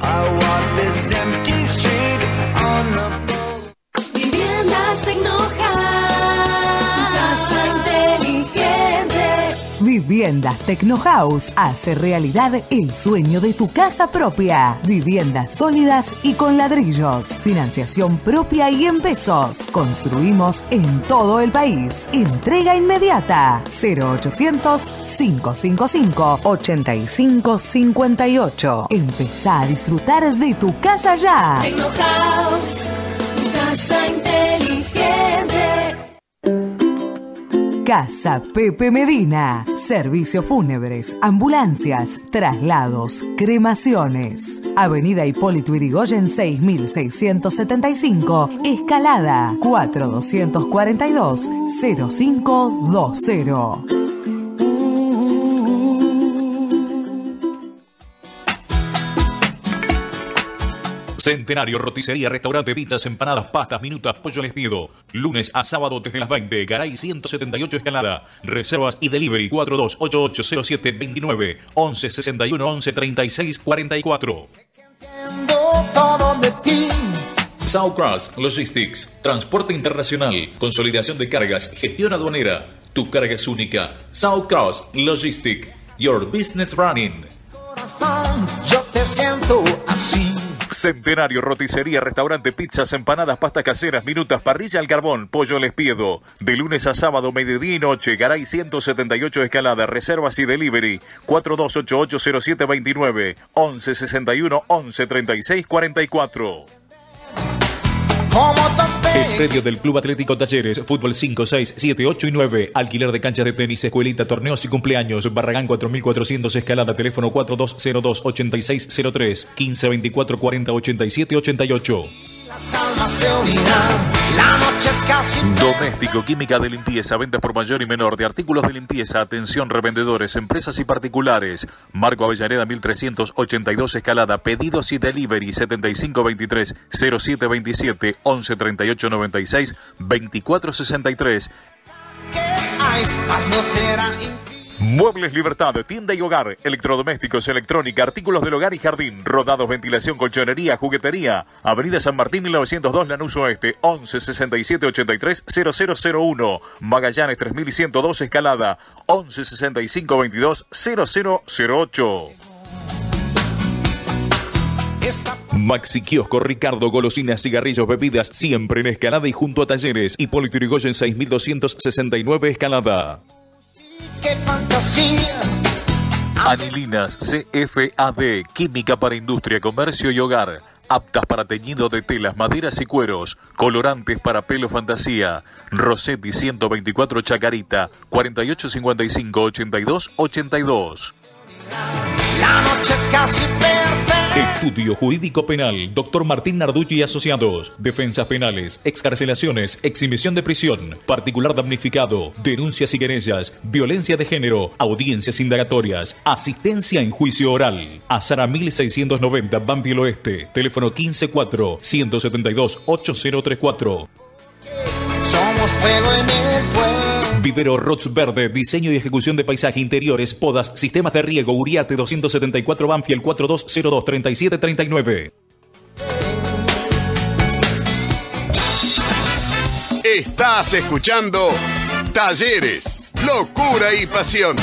Viviendas Tecnohouse, casa inteligente. Viviendas Tecnohouse hace realidad el sueño de tu casa propia. Viviendas sólidas y con ladrillos. Financiación propia y en pesos. Construimos en todo el país. Entrega inmediata. cero ochocientos, cinco cinco cinco, ocho cinco cinco ocho. Empezá a disfrutar de tu casa ya. Tecnohouse, tu casa inteligente. Casa Pepe Medina. Servicios fúnebres, ambulancias, traslados, cremaciones. Avenida Hipólito Yrigoyen seis mil seiscientos setenta y cinco, Escalada, cuatro dos cuatro dos, cero cinco dos cero. Centenario, roticería, restaurante, pizzas, empanadas, pastas, minutas, pollo les pido. Lunes a sábado desde las veinte, Garay ciento setenta y ocho Escalada. Reservas y delivery cuatro dos ocho ocho cero siete dos nueve, once sesenta y uno, once treinta y seis cuarenta y cuatro. Todo de ti. Southcross Logistics, transporte internacional, consolidación de cargas, gestión aduanera. Tu carga es única. Southcross Logistics, your business running. Yo te siento así. Centenario, roticería, restaurante, pizzas, empanadas, pastas caseras, minutas, parrilla al carbón, pollo al espiedo. De lunes a sábado, mediodía y noche, Garay ciento setenta y ocho Escalada, reservas y delivery, cuatro dos ocho ocho cero siete dos nueve, once sesenta y uno, once treinta y seis cuarenta y cuatro. El predio del Club Atlético Talleres, fútbol cinco, seis, siete, ocho y nueve, alquiler de canchas de tenis, escuelita, torneos y cumpleaños, Barragán cuatro mil cuatrocientos Escalada, teléfono cuatro dos cero dos, ocho seis cero tres, quince veinticuatro cuarenta ochenta y siete ochenta y ocho. Las almas se unirán, la noche es casi... Doméstico, química de limpieza, ventas por mayor y menor de artículos de limpieza, atención revendedores, empresas y particulares. Marco Avellaneda mil trescientos ochenta y dos Escalada, pedidos y delivery setenta y cinco veintitrés, cero siete veintisiete, once treinta y ocho noventa y seis, veinticuatro sesenta y tres. Ay, más no serán infinitos. Muebles Libertad, tienda y hogar, electrodomésticos, electrónica, artículos del hogar y jardín, rodados, ventilación, colchonería, juguetería. Avenida San Martín mil novecientos dos, Lanús Oeste, once sesenta y siete ochenta y tres cero cero cero uno. Magallanes tres mil ciento dos Escalada, once sesenta y cinco veintidós cero cero cero ocho. Maxi Kiosco Ricardo, golosinas, cigarrillos, bebidas, siempre en Escalada y junto a Talleres. Hipólito Yrigoyen seis mil doscientos sesenta y nueve Escalada. ¡Qué fantasía! Anilinas C F A D, química para industria, comercio y hogar. Aptas para teñido de telas, maderas y cueros. Colorantes para pelo fantasía. Rossetti ciento veinticuatro Chacarita, cuarenta y ocho cincuenta y cinco, ochenta y dos ochenta y dos. La noche es casi perfecta. Estudio Jurídico Penal, doctor Martín Narducci y Asociados. Defensas penales, excarcelaciones, exhibición de prisión, particular damnificado, denuncias y querellas, violencia de género, audiencias indagatorias, asistencia en juicio oral. Azara mil seiscientos noventa, Banfield Oeste, teléfono quince cuatro, ciento setenta y dos, ochenta treinta y cuatro. Somos fuego en el fuego. Vivero Rots Verde, diseño y ejecución de paisaje, interiores, podas, sistemas de riego, Uriarte doscientos setenta y cuatro Banfield, cuatro dos cero dos, treinta y siete treinta y nueve. Estás escuchando Talleres, locura y pasión.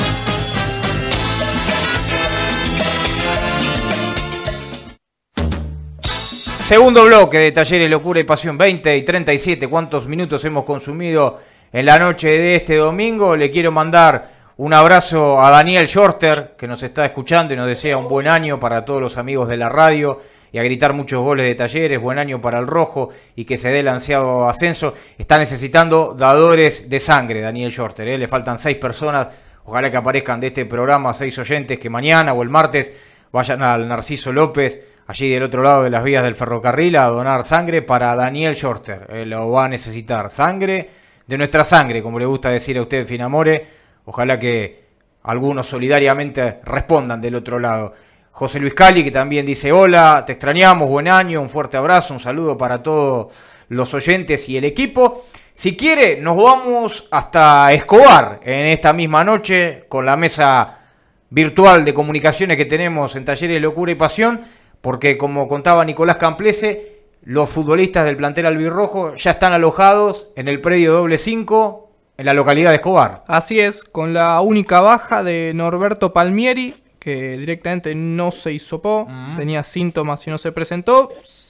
Segundo bloque de Talleres, locura y pasión, veinte y treinta y siete. ¿Cuántos minutos hemos consumido en la noche de este domingo? Le quiero mandar un abrazo a Daniel Shorter, que nos está escuchando y nos desea un buen año para todos los amigos de la radio, y a gritar muchos goles de Talleres, buen año para el Rojo y que se dé el ansiado ascenso. Está necesitando dadores de sangre, Daniel Shorter, ¿eh? Le faltan seis personas, ojalá que aparezcan de este programa seis oyentes que mañana o el martes vayan al Narciso López, allí del otro lado de las vías del ferrocarril, a donar sangre para Daniel Shorter. Eh, lo va a necesitar, sangre de nuestra sangre, como le gusta decir a usted, Finamore. Ojalá que algunos solidariamente respondan del otro lado. José Luis Cali, que también dice hola, te extrañamos, buen año, un fuerte abrazo, un saludo para todos los oyentes y el equipo. Si quiere, nos vamos hasta Escobar en esta misma noche con la mesa virtual de comunicaciones que tenemos en Talleres Locura y Pasión, porque como contaba Nicolás Camplese, los futbolistas del plantel albirrojo ya están alojados en el predio doble cinco en la localidad de Escobar. Así es, con la única baja de Norberto Palmieri, que directamente no se hisopó, uh-huh. tenía síntomas y no se presentó.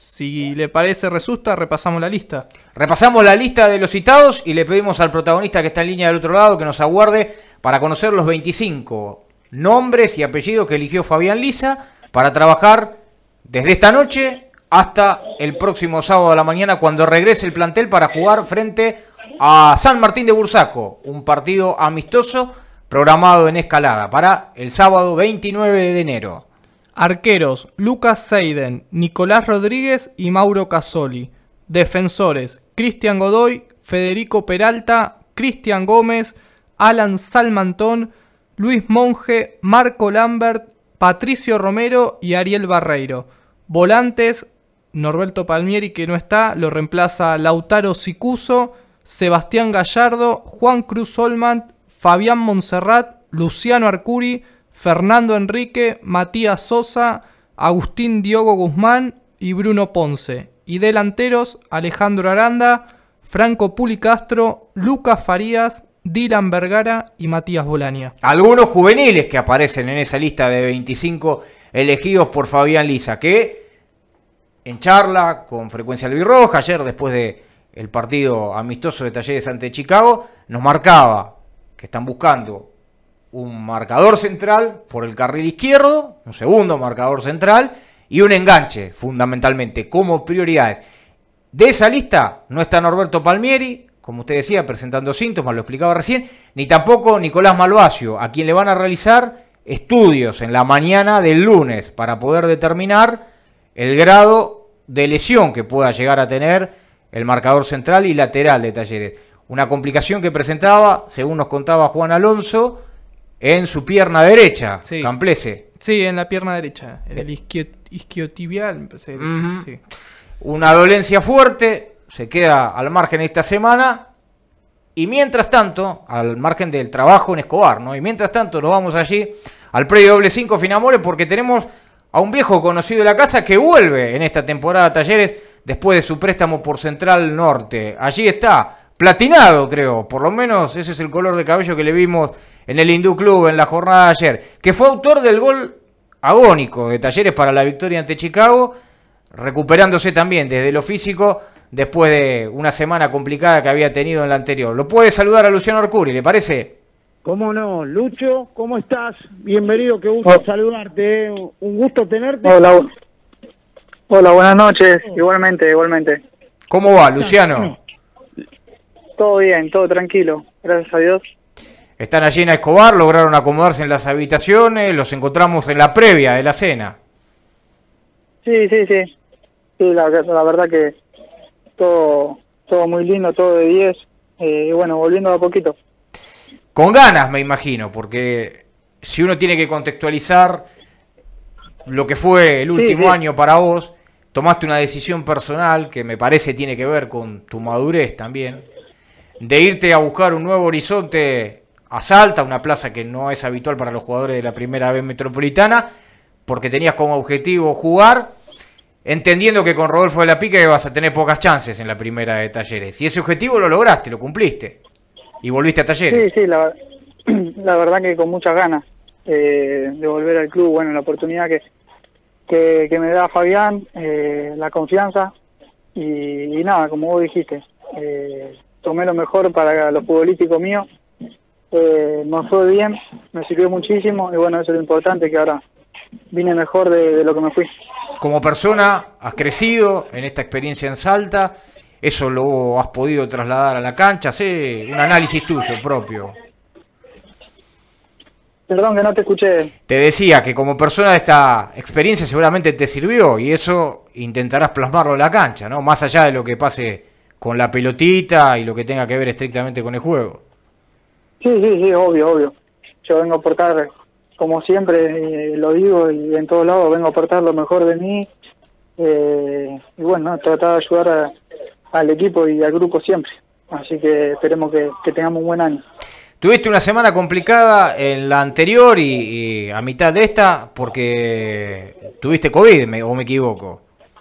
Si le parece, Resusta, repasamos la lista. Repasamos la lista de los citados y le pedimos al protagonista que está en línea del otro lado que nos aguarde para conocer los veinticinco nombres y apellidos que eligió Fabián Lisa para trabajar desde esta noche hasta el próximo sábado a la mañana, cuando regrese el plantel para jugar frente a San Martín de Bursaco, un partido amistoso programado en Escalada para el sábado veintinueve de enero. Arqueros: Lucas Seiden, Nicolás Rodríguez y Mauro Casoli. Defensores: Cristian Godoy, Federico Peralta, Cristian Gómez, Alan Salmantón, Luis Monge, Marco Lambert, Patricio Romero y Ariel Barreiro. Volantes: Norberto Palmieri, que no está, lo reemplaza Lautaro Sicuso, Sebastián Gallardo, Juan Cruz Olman, Fabián Monserrat, Luciano Arcuri, Fernando Enrique, Matías Sosa, Agustín Diogo Guzmán y Bruno Ponce. y delanteros Alejandro Aranda, Franco Pulicastro, Lucas Farías, Dylan Vergara y Matías Bolania. Algunos juveniles que aparecen en esa lista de veinticinco elegidos por Fabián Lisa, que en charla con Frecuencia Albirroja, ayer después del partido amistoso de Talleres ante Chicago, nos marcaba que están buscando un marcador central por el carril izquierdo, un segundo marcador central y un enganche, fundamentalmente, como prioridades. De esa lista no está Norberto Palmieri, como usted decía, presentando síntomas, lo explicaba recién, ni tampoco Nicolás Malvacio, a quien le van a realizar estudios en la mañana del lunes para poder determinar el grado de lesión que pueda llegar a tener el marcador central y lateral de Talleres. Una complicación que presentaba, según nos contaba Juan Alonso, en su pierna derecha, sí. Camplese. Sí, en la pierna derecha, en el isquio, isquiotibial, empecé a decir, uh-huh. sí. Una dolencia fuerte, se queda al margen esta semana, y mientras tanto, al margen del trabajo en Escobar, ¿no? Y mientras tanto nos vamos allí al predio doble cinco Finamore, porque tenemos a un viejo conocido de la casa que vuelve en esta temporada a Talleres después de su préstamo por Central Norte. Allí está, platinado creo, por lo menos ese es el color de cabello que le vimos en el Hindú Club en la jornada de ayer, que fue autor del gol agónico de Talleres para la victoria ante Chicago, recuperándose también desde lo físico después de una semana complicada que había tenido en la anterior. Lo puede saludar a Luciano Arcuri, ¿le parece? ¿Cómo no? Lucho, ¿cómo estás? Bienvenido, qué gusto oh. saludarte, un gusto tenerte. Hola, hola, buenas noches, oh. igualmente, igualmente. ¿Cómo va, Luciano? Todo bien, todo tranquilo, gracias a Dios. Están allí en Escobar, lograron acomodarse en las habitaciones, los encontramos en la previa de la cena. Sí, sí, sí, sí, la, la verdad que todo, todo muy lindo, todo de diez, eh, y bueno, volviendo a poquito. Con ganas, me imagino, porque si uno tiene que contextualizar lo que fue el último sí, sí. año para vos, tomaste una decisión personal que me parece tiene que ver con tu madurez también, de irte a buscar un nuevo horizonte a Salta, una plaza que no es habitual para los jugadores de la primera B metropolitana, porque tenías como objetivo jugar, entendiendo que con Rodolfo de la Pica ibas a tener pocas chances en la primera de Talleres. Y ese objetivo lo lograste, lo cumpliste. Y volviste a Talleres. Sí, sí, la, la verdad que con muchas ganas eh, de volver al club. Bueno, la oportunidad que, que, que me da Fabián, eh, la confianza. Y, y nada, como vos dijiste, eh, tomé lo mejor para lo futbolístico mío. Eh, me fue bien, me sirvió muchísimo. Y bueno, eso es lo importante, que ahora vine mejor de, de lo que me fui. Como persona, has crecido en esta experiencia en Salta. ¿Eso lo has podido trasladar a la cancha? Sí, un análisis tuyo propio. Perdón que no te escuché. Te decía que como persona esta experiencia seguramente te sirvió y eso intentarás plasmarlo en la cancha, ¿no? Más allá de lo que pase con la pelotita y lo que tenga que ver estrictamente con el juego. Sí, sí, sí, obvio, obvio. Yo vengo a aportar, como siempre eh, lo digo y en todos lados, vengo a aportar lo mejor de mí. Eh, y bueno, ¿no? tratar de ayudar a al equipo y al grupo siempre, así que esperemos que, que tengamos un buen año. Tuviste una semana complicada en la anterior y, y a mitad de esta porque tuviste COVID, me, o me equivoco.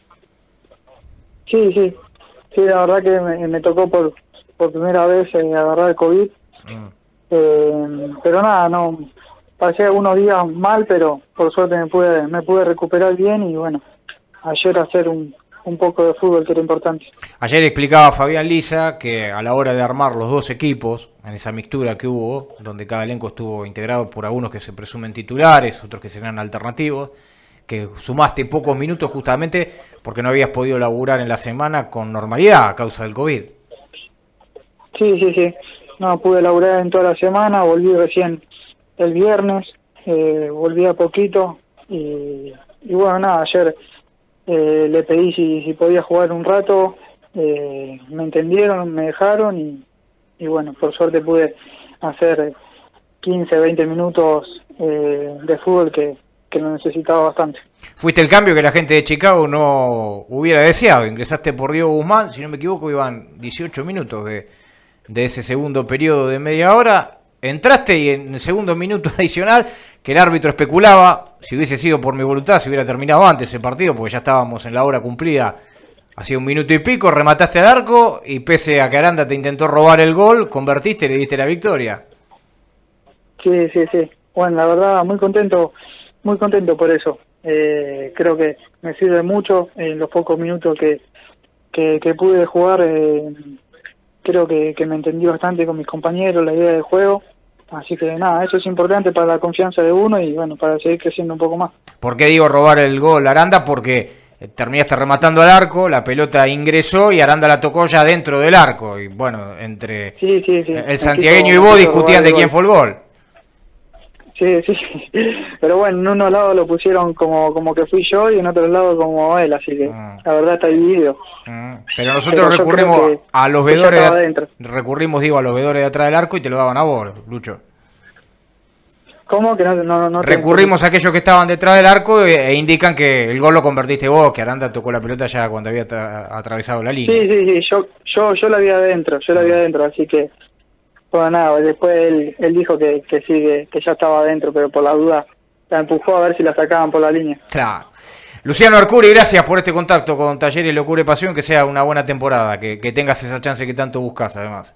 Sí, sí, sí, la verdad que me, me tocó por, por primera vez eh, agarrar el COVID, mm. eh, pero nada, no, pasé unos días mal, pero por suerte me pude, me pude recuperar bien y bueno, ayer hacer un un poco de fútbol que era importante. Ayer explicaba Fabián Lisa que a la hora de armar los dos equipos, en esa mixtura que hubo, donde cada elenco estuvo integrado por algunos que se presumen titulares, otros que serán alternativos, que sumaste pocos minutos justamente porque no habías podido laburar en la semana con normalidad a causa del COVID. Sí, sí, sí. No, pude laburar en toda la semana, volví recién el viernes, eh, volví a poquito y, y bueno, nada, ayer... Eh, le pedí si, si podía jugar un rato, eh, me entendieron, me dejaron y, y bueno, por suerte pude hacer quince, veinte minutos eh, de fútbol que, que lo necesitaba bastante. Fuiste el cambio que la gente de Chicago no hubiera deseado, ingresaste por Diego Guzmán, si no me equivoco iban dieciocho minutos de, de ese segundo periodo de media hora. Entraste y en el segundo minuto adicional, que el árbitro especulaba, si hubiese sido por mi voluntad, si hubiera terminado antes el partido, porque ya estábamos en la hora cumplida hacía un minuto y pico, remataste al arco y pese a que Aranda te intentó robar el gol, convertiste y le diste la victoria. Sí, sí, sí. Bueno, la verdad, muy contento, muy contento por eso. Eh, creo que me sirve mucho en los pocos minutos que, que, que pude jugar. Eh, creo que, que me entendí bastante con mis compañeros, la idea del juego. Así que nada, eso es importante para la confianza de uno y bueno, para seguir creciendo un poco más. ¿Por qué digo robar el gol, Aranda? Porque terminaste rematando al arco, la pelota ingresó y Aranda la tocó ya dentro del arco. Y bueno, entre sí, sí, sí. el santiagueño y vos discutían de quién fue el gol. Sí, sí, pero bueno, en unos lados lo pusieron como como que fui yo y en otros lados como él, así que mm. la verdad está dividido. Mm. Pero nosotros pero recurrimos que, a los vedores, de, recurrimos digo a los vedores de atrás del arco y te lo daban a vos, Lucho. ¿Cómo? Que no, no, no recurrimos a aquellos que estaban detrás del arco e, e indican que el gol lo convertiste vos, que Aranda tocó la pelota ya cuando había atravesado la línea. Sí, sí, sí, yo yo yo la vi adentro, yo la vi adentro, así que bueno, nada, después él, él dijo que, que sí, que, que ya estaba adentro, pero por la duda la empujó a ver si la sacaban por la línea. Claro. Luciano Arcuri, gracias por este contacto con Talleres Locura y Pasión, que sea una buena temporada, que, que tengas esa chance que tanto buscas además.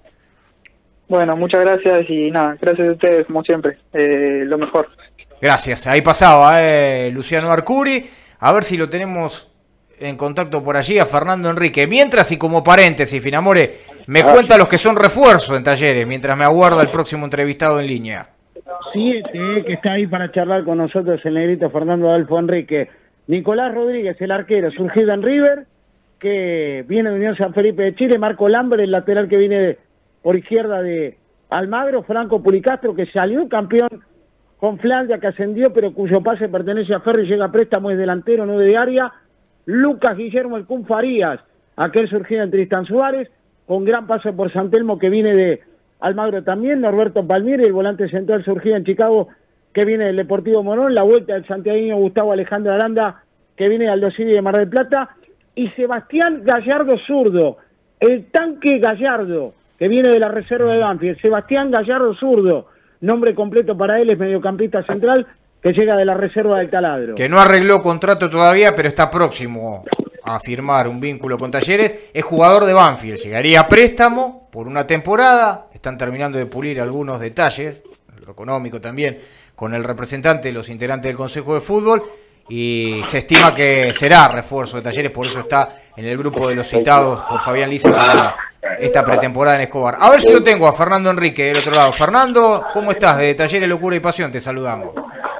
Bueno, muchas gracias y nada, gracias a ustedes como siempre, eh, lo mejor. Gracias, ahí pasaba eh, Luciano Arcuri, a ver si lo tenemos en contacto por allí a Fernando Enrique. Mientras, y como paréntesis, Finamore, me ah, cuenta los que son refuerzos en Talleres, mientras me aguarda el próximo entrevistado en línea. Sí, este, que está ahí para charlar con nosotros el negrito Fernando Adolfo Enrique. Nicolás Rodríguez, el arquero, surgido en River, que viene de Unión San Felipe de Chile. Marco Lambert, el lateral que viene de, por izquierda de Almagro. Franco Pulicastro, que salió campeón con Flandia, que ascendió, pero cuyo pase pertenece a Ferro y llega a préstamo, es delantero, nueve de área. Lucas Guillermo El Kun Farías, aquel surgido en Tristan Suárez, con gran paso por San Telmo, que viene de Almagro también. Norberto Palmieri, el volante central surgido en Chicago, que viene del Deportivo Morón. La vuelta del santiagueño Gustavo Alejandro Aranda, que viene de Aldo Civi de Mar del Plata. Y Sebastián Gallardo zurdo, el tanque Gallardo, que viene de la reserva de Banfield. Sebastián Gallardo zurdo, nombre completo para él, es mediocampista central, que llega de la reserva del Taladro. Que no arregló contrato todavía, pero está próximo a firmar un vínculo con Talleres. Es jugador de Banfield, llegaría a préstamo por una temporada. Están terminando de pulir algunos detalles, lo económico también, con el representante de los integrantes del Consejo de Fútbol. Y se estima que será refuerzo de Talleres, por eso está en el grupo de los citados por Fabián Lisa para esta pretemporada en Escobar. A ver si lo tengo a Fernando Enrique del otro lado. Fernando, ¿cómo estás? De Talleres Locura y Pasión te saludamos.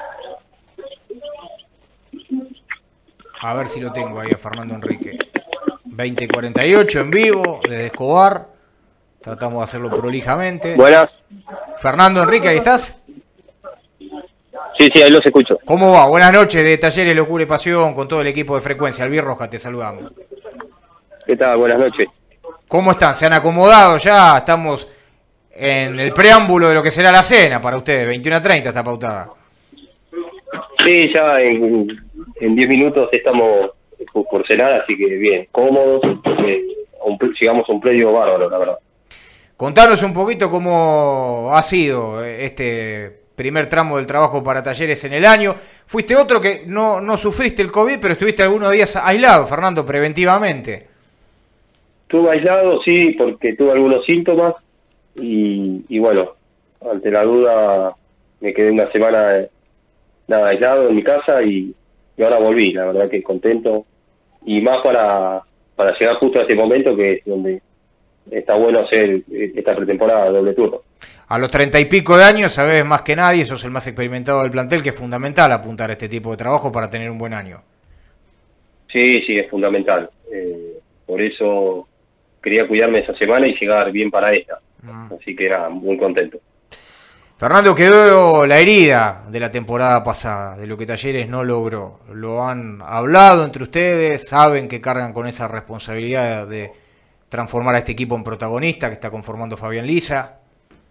A ver si lo tengo ahí a Fernando Enrique. veinte cuarenta y ocho en vivo, desde Escobar. Tratamos de hacerlo prolijamente. Buenas. Fernando Enrique, ¿ahí estás? Sí, sí, ahí los escucho. ¿Cómo va? Buenas noches de Talleres Locura y Pasión con todo el equipo de Frecuencia. Albier Roja, te saludamos. ¿Qué tal? Buenas noches. ¿Cómo están? ¿Se han acomodado ya? Estamos en el preámbulo de lo que será la cena para ustedes. veintiuno a treinta está pautada. Sí, ya en... En diez minutos estamos por cenar, así que bien, cómodos, porque llegamos a un predio bárbaro, la verdad. Contanos un poquito cómo ha sido este primer tramo del trabajo para Talleres en el año. Fuiste otro que no, no sufriste el COVID, pero estuviste algunos días aislado, Fernando, preventivamente. Estuve aislado, sí, porque tuve algunos síntomas y, y bueno, ante la duda me quedé una semana nada aislado en mi casa y Y ahora volví, la verdad que contento. Y más para, para llegar justo a este momento que es donde está bueno hacer esta pretemporada doble turno. A los treinta y pico de años sabés más que nadie, sos el más experimentado del plantel, que es fundamental apuntar a este tipo de trabajo para tener un buen año. Sí, sí, es fundamental. Eh, por eso quería cuidarme esa semana y llegar bien para esta. Mm. Así que nada, muy contento. Fernando, quedó la herida de la temporada pasada, de lo que Talleres no logró. ¿Lo han hablado entre ustedes? ¿Saben que cargan con esa responsabilidad de transformar a este equipo en protagonista que está conformando Fabián Lisa?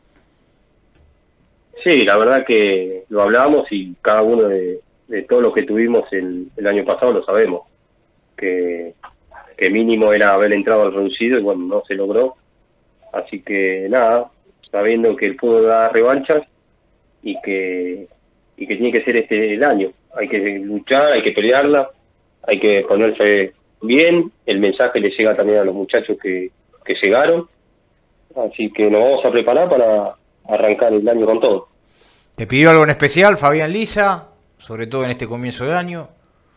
Sí, la verdad que lo hablamos y cada uno de, de todos los que tuvimos el, el año pasado lo sabemos. Que, que mínimo era haber entrado al reducido y bueno, no se logró. Así que nada, sabiendo que el fútbol da revanchas y que y que tiene que ser este el año. Hay que luchar, hay que pelearla, hay que ponerse bien, el mensaje le llega también a los muchachos que, que llegaron, así que nos vamos a preparar para arrancar el año con todo. ¿Te pidió algo en especial Fabián Lisa, sobre todo en este comienzo de año?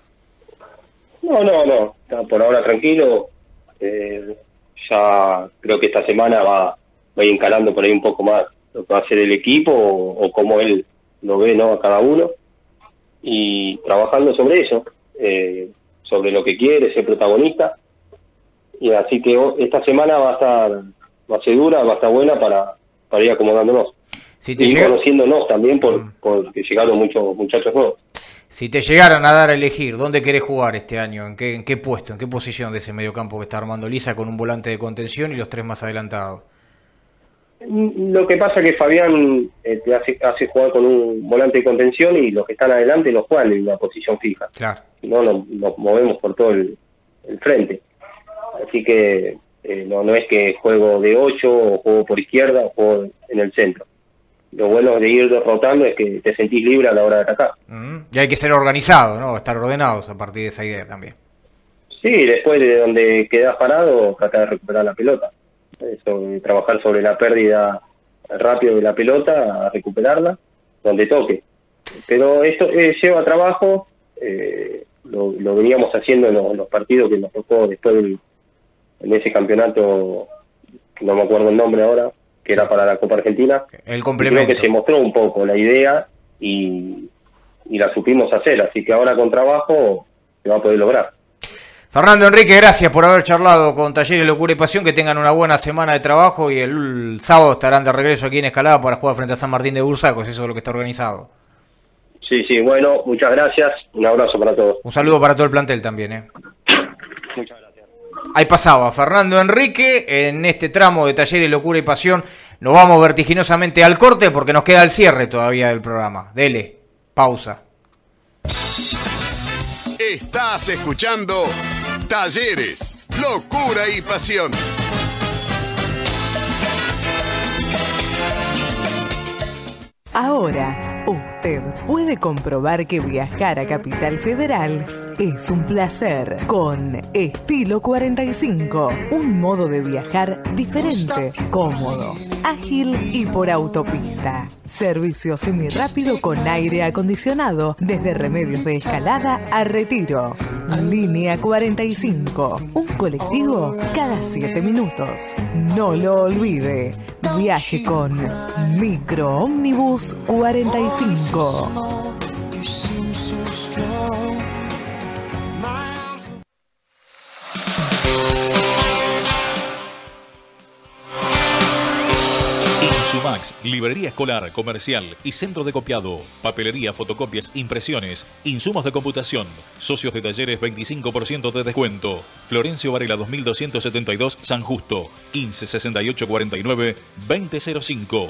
No, no, no, está por ahora tranquilo, eh, ya creo que esta semana va, va a ir encalando por ahí un poco más lo que va a ser el equipo o, o cómo él lo ve, ¿no?, a cada uno, y trabajando sobre eso, eh, sobre lo que quiere, ser protagonista, y así que esta semana va a estar, va a ser dura, va a estar buena para, para ir acomodándonos, si te y llega... conociéndonos también por porque llegaron muchos muchachos nuevos. Si te llegaran a dar a elegir, ¿dónde querés jugar este año? ¿En qué, en qué puesto, en qué posición de ese mediocampo que está armando Lisa con un volante de contención y los tres más adelantados? Lo que pasa es que Fabián eh, te hace, hace jugar con un volante de contención y los que están adelante no juegan en una posición fija. Claro. No, nos, nos movemos por todo el, el frente. Así que eh, no, no es que juego de ocho o juego por izquierda o juego en el centro. Lo bueno de ir rotando es que te sentís libre a la hora de atacar. Mm, y hay que ser organizado, ¿no? Estar ordenados a partir de esa idea también. Sí, después de donde quedás parado, tratar de recuperar la pelota. Eso, trabajar sobre la pérdida rápido de la pelota, a recuperarla, donde toque. Pero esto eh, lleva trabajo, eh, lo, lo veníamos haciendo en los, los partidos que nos tocó después del, en ese campeonato, que no me acuerdo el nombre ahora, que era para la Copa Argentina. El complemento. Creo que se mostró un poco la idea y, y la supimos hacer, así que ahora con trabajo se va a poder lograr. Fernando Enrique, gracias por haber charlado con Talleres Locura y Pasión, que tengan una buena semana de trabajo y el sábado estarán de regreso aquí en Escalada para jugar frente a San Martín de Bursacos, eso es lo que está organizado. Sí, sí, bueno, muchas gracias, un abrazo para todos. Un saludo para todo el plantel también, ¿eh? Muchas gracias. Ahí pasaba Fernando Enrique en este tramo de Talleres Locura y Pasión. Nos vamos vertiginosamente al corte porque nos queda el cierre todavía del programa. Dele, pausa. Estás escuchando Talleres, Locura y Pasión. Ahora, usted puede comprobar que viajar a Capital Federal es un placer con Estilo cuarenta y cinco, un modo de viajar diferente, cómodo, ágil y por autopista. Servicio semirápido con aire acondicionado desde Remedios de Escalada a Retiro. Línea cuarenta y cinco, un colectivo cada siete minutos. No lo olvide, viaje con Micro Ómnibus cuarenta y cinco. Insumax, librería escolar, comercial y centro de copiado, papelería, fotocopias, impresiones, insumos de computación, socios de talleres veinticinco por ciento de descuento. Florencio Varela dos mil doscientos setenta y dos, San Justo, quince sesenta y ocho cuarenta y nueve veinte cero cinco.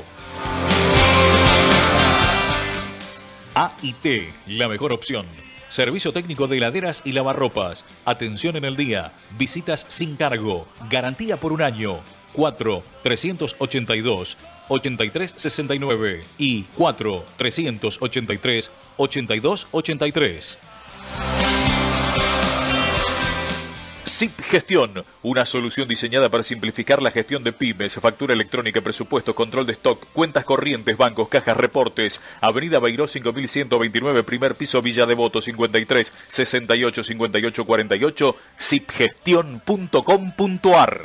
A y T, la mejor opción. Servicio técnico de heladeras y lavarropas. Atención en el día. Visitas sin cargo. Garantía por un año. cuatro trescientos ochenta y dos ochenta y tres sesenta y nueve y cuatro trescientos ochenta y tres ochenta y dos ochenta y tres. S I P Gestión, una solución diseñada para simplificar la gestión de pymes, factura electrónica, presupuesto, control de stock, cuentas corrientes, bancos, cajas, reportes. Avenida Beiró cinco mil ciento veintinueve, primer piso, Villa Devoto, cincuenta y tres sesenta y ocho cincuenta y ocho cuarenta y ocho, sipgestion punto com punto ar.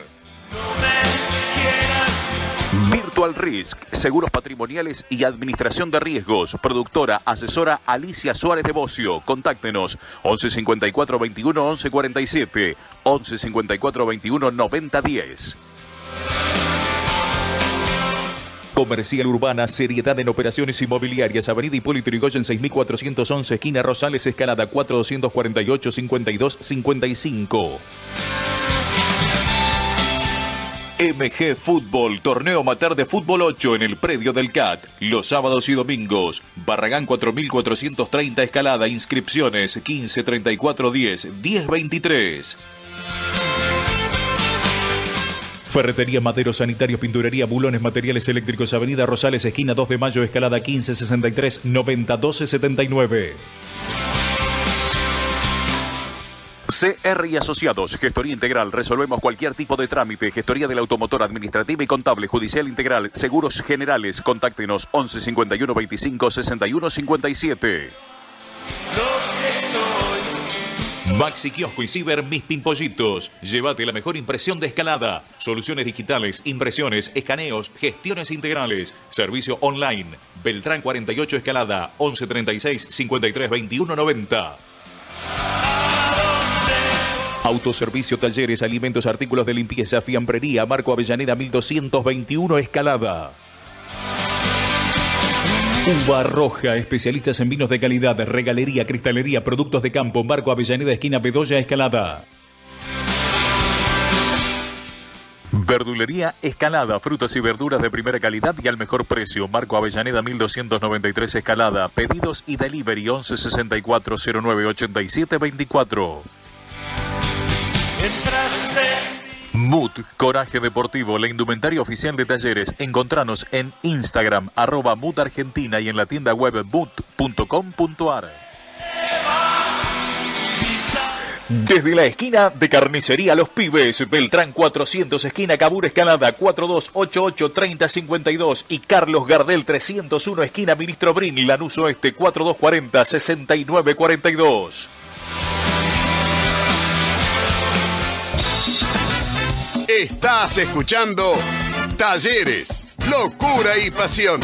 Virtual Risk, seguros patrimoniales y administración de riesgos. Productora, asesora Alicia Suárez de Bocio. Contáctenos once cincuenta y cuatro veintiuno once cuarenta y siete, once cincuenta y cuatro veintiuno noventa diez. Comercial Urbana, seriedad en operaciones inmobiliarias. Avenida Hipólito Yrigoyen seis mil cuatrocientos once, esquina Rosales, Escalada, cuatro doscientos cuarenta y ocho cincuenta y dos cincuenta y cinco. M G Fútbol, torneo amateur de fútbol ocho en el predio del C A T, los sábados y domingos. Barragán cuatro mil cuatrocientos treinta, Escalada, inscripciones quince treinta y cuatro diez, diez veintitrés. Ferretería, maderos, sanitarios, pinturería, bulones, materiales eléctricos, Avenida Rosales, esquina dos de mayo, Escalada, quince sesenta y tres noventa doce setenta y nueve. C R y Asociados, gestoría integral, resolvemos cualquier tipo de trámite, gestoría del automotor, administrativa y contable, judicial integral, seguros generales, contáctenos once cincuenta y uno veinticinco sesenta y uno cincuenta y siete. Maxi Kiosco y Ciber Mis Pimpollitos. Llévate la mejor impresión de Escalada. Soluciones digitales, impresiones, escaneos, gestiones integrales. Servicio online. Beltrán cuarenta y ocho Escalada, once treinta y seis cincuenta y tres veintiuno noventa. Autoservicio, talleres, alimentos, artículos de limpieza, fiambrería, Marco Avellaneda mil doscientos veintiuno Escalada. Uva Roja, especialistas en vinos de calidad, regalería, cristalería, productos de campo, Marco Avellaneda, esquina Bedoya, Escalada. Verdulería Escalada, frutas y verduras de primera calidad y al mejor precio, Marco Avellaneda mil doscientos noventa y tres Escalada. Pedidos y delivery once sesenta y cuatro cero nueve ochenta y siete veinticuatro. Mood, Coraje Deportivo, la indumentaria oficial de Talleres. Encontranos en Instagram, arroba Mood Argentina, y en la tienda web mood punto com punto ar. Desde la esquina de Carnicería Los Pibes, Beltrán cuatrocientos, esquina Cabur Escalada, cuatro dos ocho ocho treinta cincuenta y dos, y Carlos Gardel trescientos uno, esquina Ministro Brin, Lanús Oeste, cuatro dos cuarenta sesenta y nueve cuarenta y dos. Estás escuchando Talleres, Locura y Pasión.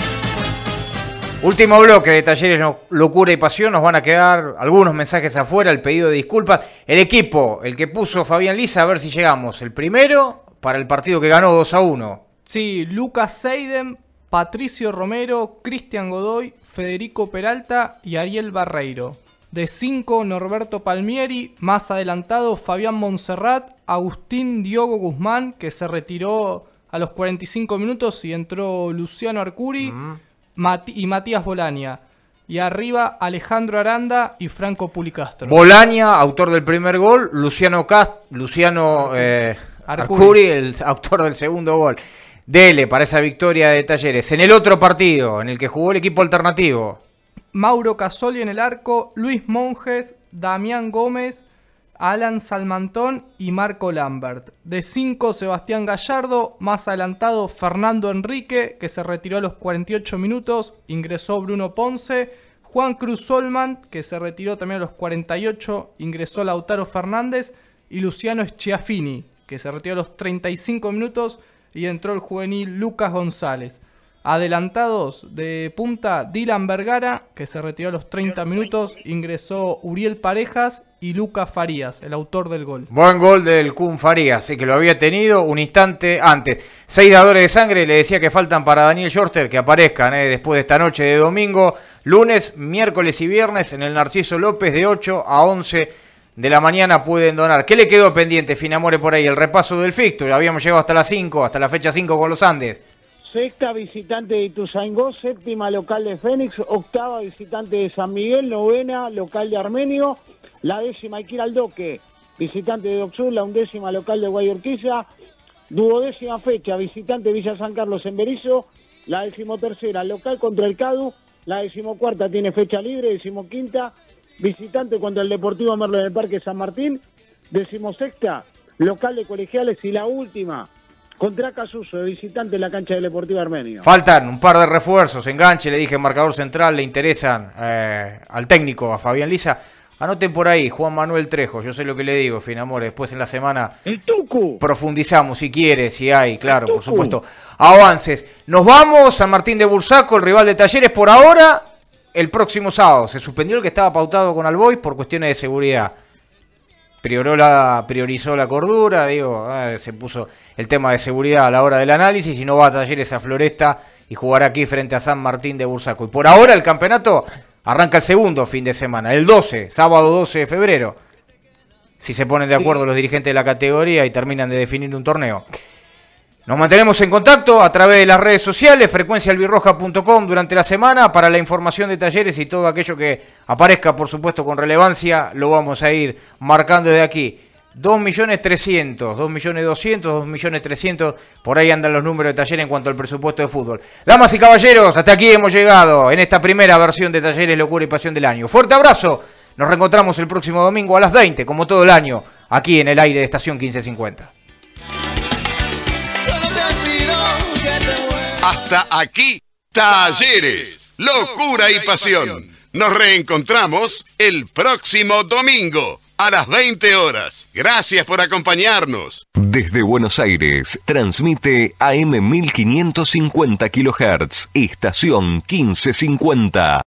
Último bloque de Talleres, no, Locura y Pasión. Nos van a quedar algunos mensajes afuera, el pedido de disculpas. El equipo, el que puso Fabián Lisa, a ver si llegamos. El primero para el partido que ganó dos a uno. Sí, Lucas Seiden, Patricio Romero, Cristian Godoy, Federico Peralta y Ariel Barreiro. De cinco, Norberto Palmieri. Más adelantado, Fabián Montserrat, Agustín Diogo Guzmán, que se retiró a los cuarenta y cinco minutos, y entró Luciano Arcuri uh-huh. Mati- y Matías Bolaña. Y arriba, Alejandro Aranda y Franco Pulicastro. Bolaña, autor del primer gol. Luciano Cast- Luciano eh, Arcuri. Arcuri, el autor del segundo gol. Dele para esa victoria de Talleres. En el otro partido, en el que jugó el equipo alternativo, Mauro Casoli en el arco, Luis Monjes, Damián Gómez, Alan Salmantón y Marco Lambert. De cinco, Sebastián Gallardo. Más adelantado, Fernando Enrique, que se retiró a los cuarenta y ocho minutos. Ingresó Bruno Ponce. Juan Cruz Solman, que se retiró también a los cuarenta y ocho. Ingresó Lautaro Fernández. Y Luciano Schiaffini, que se retiró a los treinta y cinco minutos. Y entró el juvenil Lucas González. Adelantados de punta, Dylan Vergara, que se retiró a los treinta minutos. Ingresó Uriel Parejas y Lucas Farías, el autor del gol. Buen gol del Kun Farías, sí, que lo había tenido un instante antes. Seis dadores de sangre, le decía que faltan para Daniel Shorter, que aparezcan eh, después de esta noche de domingo, lunes, miércoles y viernes en el Narciso López de ocho a once de la mañana pueden donar. ¿Qué le quedó pendiente, Finamore, por ahí? El repaso del fixture. Habíamos llegado hasta las cinco, hasta la fecha cinco con los Andes. Sexta visitante de Ituzaingó, séptima local de Fénix, octava visitante de San Miguel, novena local de Armenio, la décima Ikira Aldoque, visitante de Docsur, la undécima local de Guayurquiza, duodécima fecha visitante de Villa San Carlos en Berizo, la decimotercera local contra el Cadu, la decimocuarta tiene fecha libre, decimoquinta visitante contra el Deportivo Merlo en el Parque San Martín, decimosexta local de Colegiales y la última contra Casuso, de visitante en la cancha del Deportivo Armenio. Faltan un par de refuerzos, enganche, le dije, marcador central, le interesan eh, al técnico, a Fabián Lisa. Anoten por ahí, Juan Manuel Trejo, yo sé lo que le digo, Finamore, después en la semana el Tucu profundizamos si quiere, si hay, claro, por supuesto, avances. Nos vamos, San Martín de Bursaco, el rival de Talleres por ahora, el próximo sábado. Se suspendió el que estaba pautado con Albois por cuestiones de seguridad. Priorizó la, priorizó la cordura, digo, eh, se puso el tema de seguridad a la hora del análisis y no va a Talleres a Floresta y jugará aquí frente a San Martín de Bursaco. Y por ahora el campeonato arranca el segundo fin de semana, el doce, sábado doce de febrero, si se ponen de acuerdo los dirigentes de la categoría y terminan de definir un torneo. Nos mantenemos en contacto a través de las redes sociales, frecuencia albirroja punto com durante la semana para la información de Talleres y todo aquello que aparezca, por supuesto, con relevancia, lo vamos a ir marcando de aquí. dos millones trescientos, dos millones doscientos, dos millones trescientos, por ahí andan los números de Talleres en cuanto al presupuesto de fútbol. Damas y caballeros, hasta aquí hemos llegado en esta primera versión de Talleres Locura y Pasión del año. Fuerte abrazo. Nos reencontramos el próximo domingo a las veinte, como todo el año, aquí en el aire de Estación quince cincuenta. Hasta aquí, Talleres, Locura y Pasión. Nos reencontramos el próximo domingo a las veinte horas. Gracias por acompañarnos. Desde Buenos Aires, transmite A M mil quinientos cincuenta kilohertz, Estación quince cincuenta.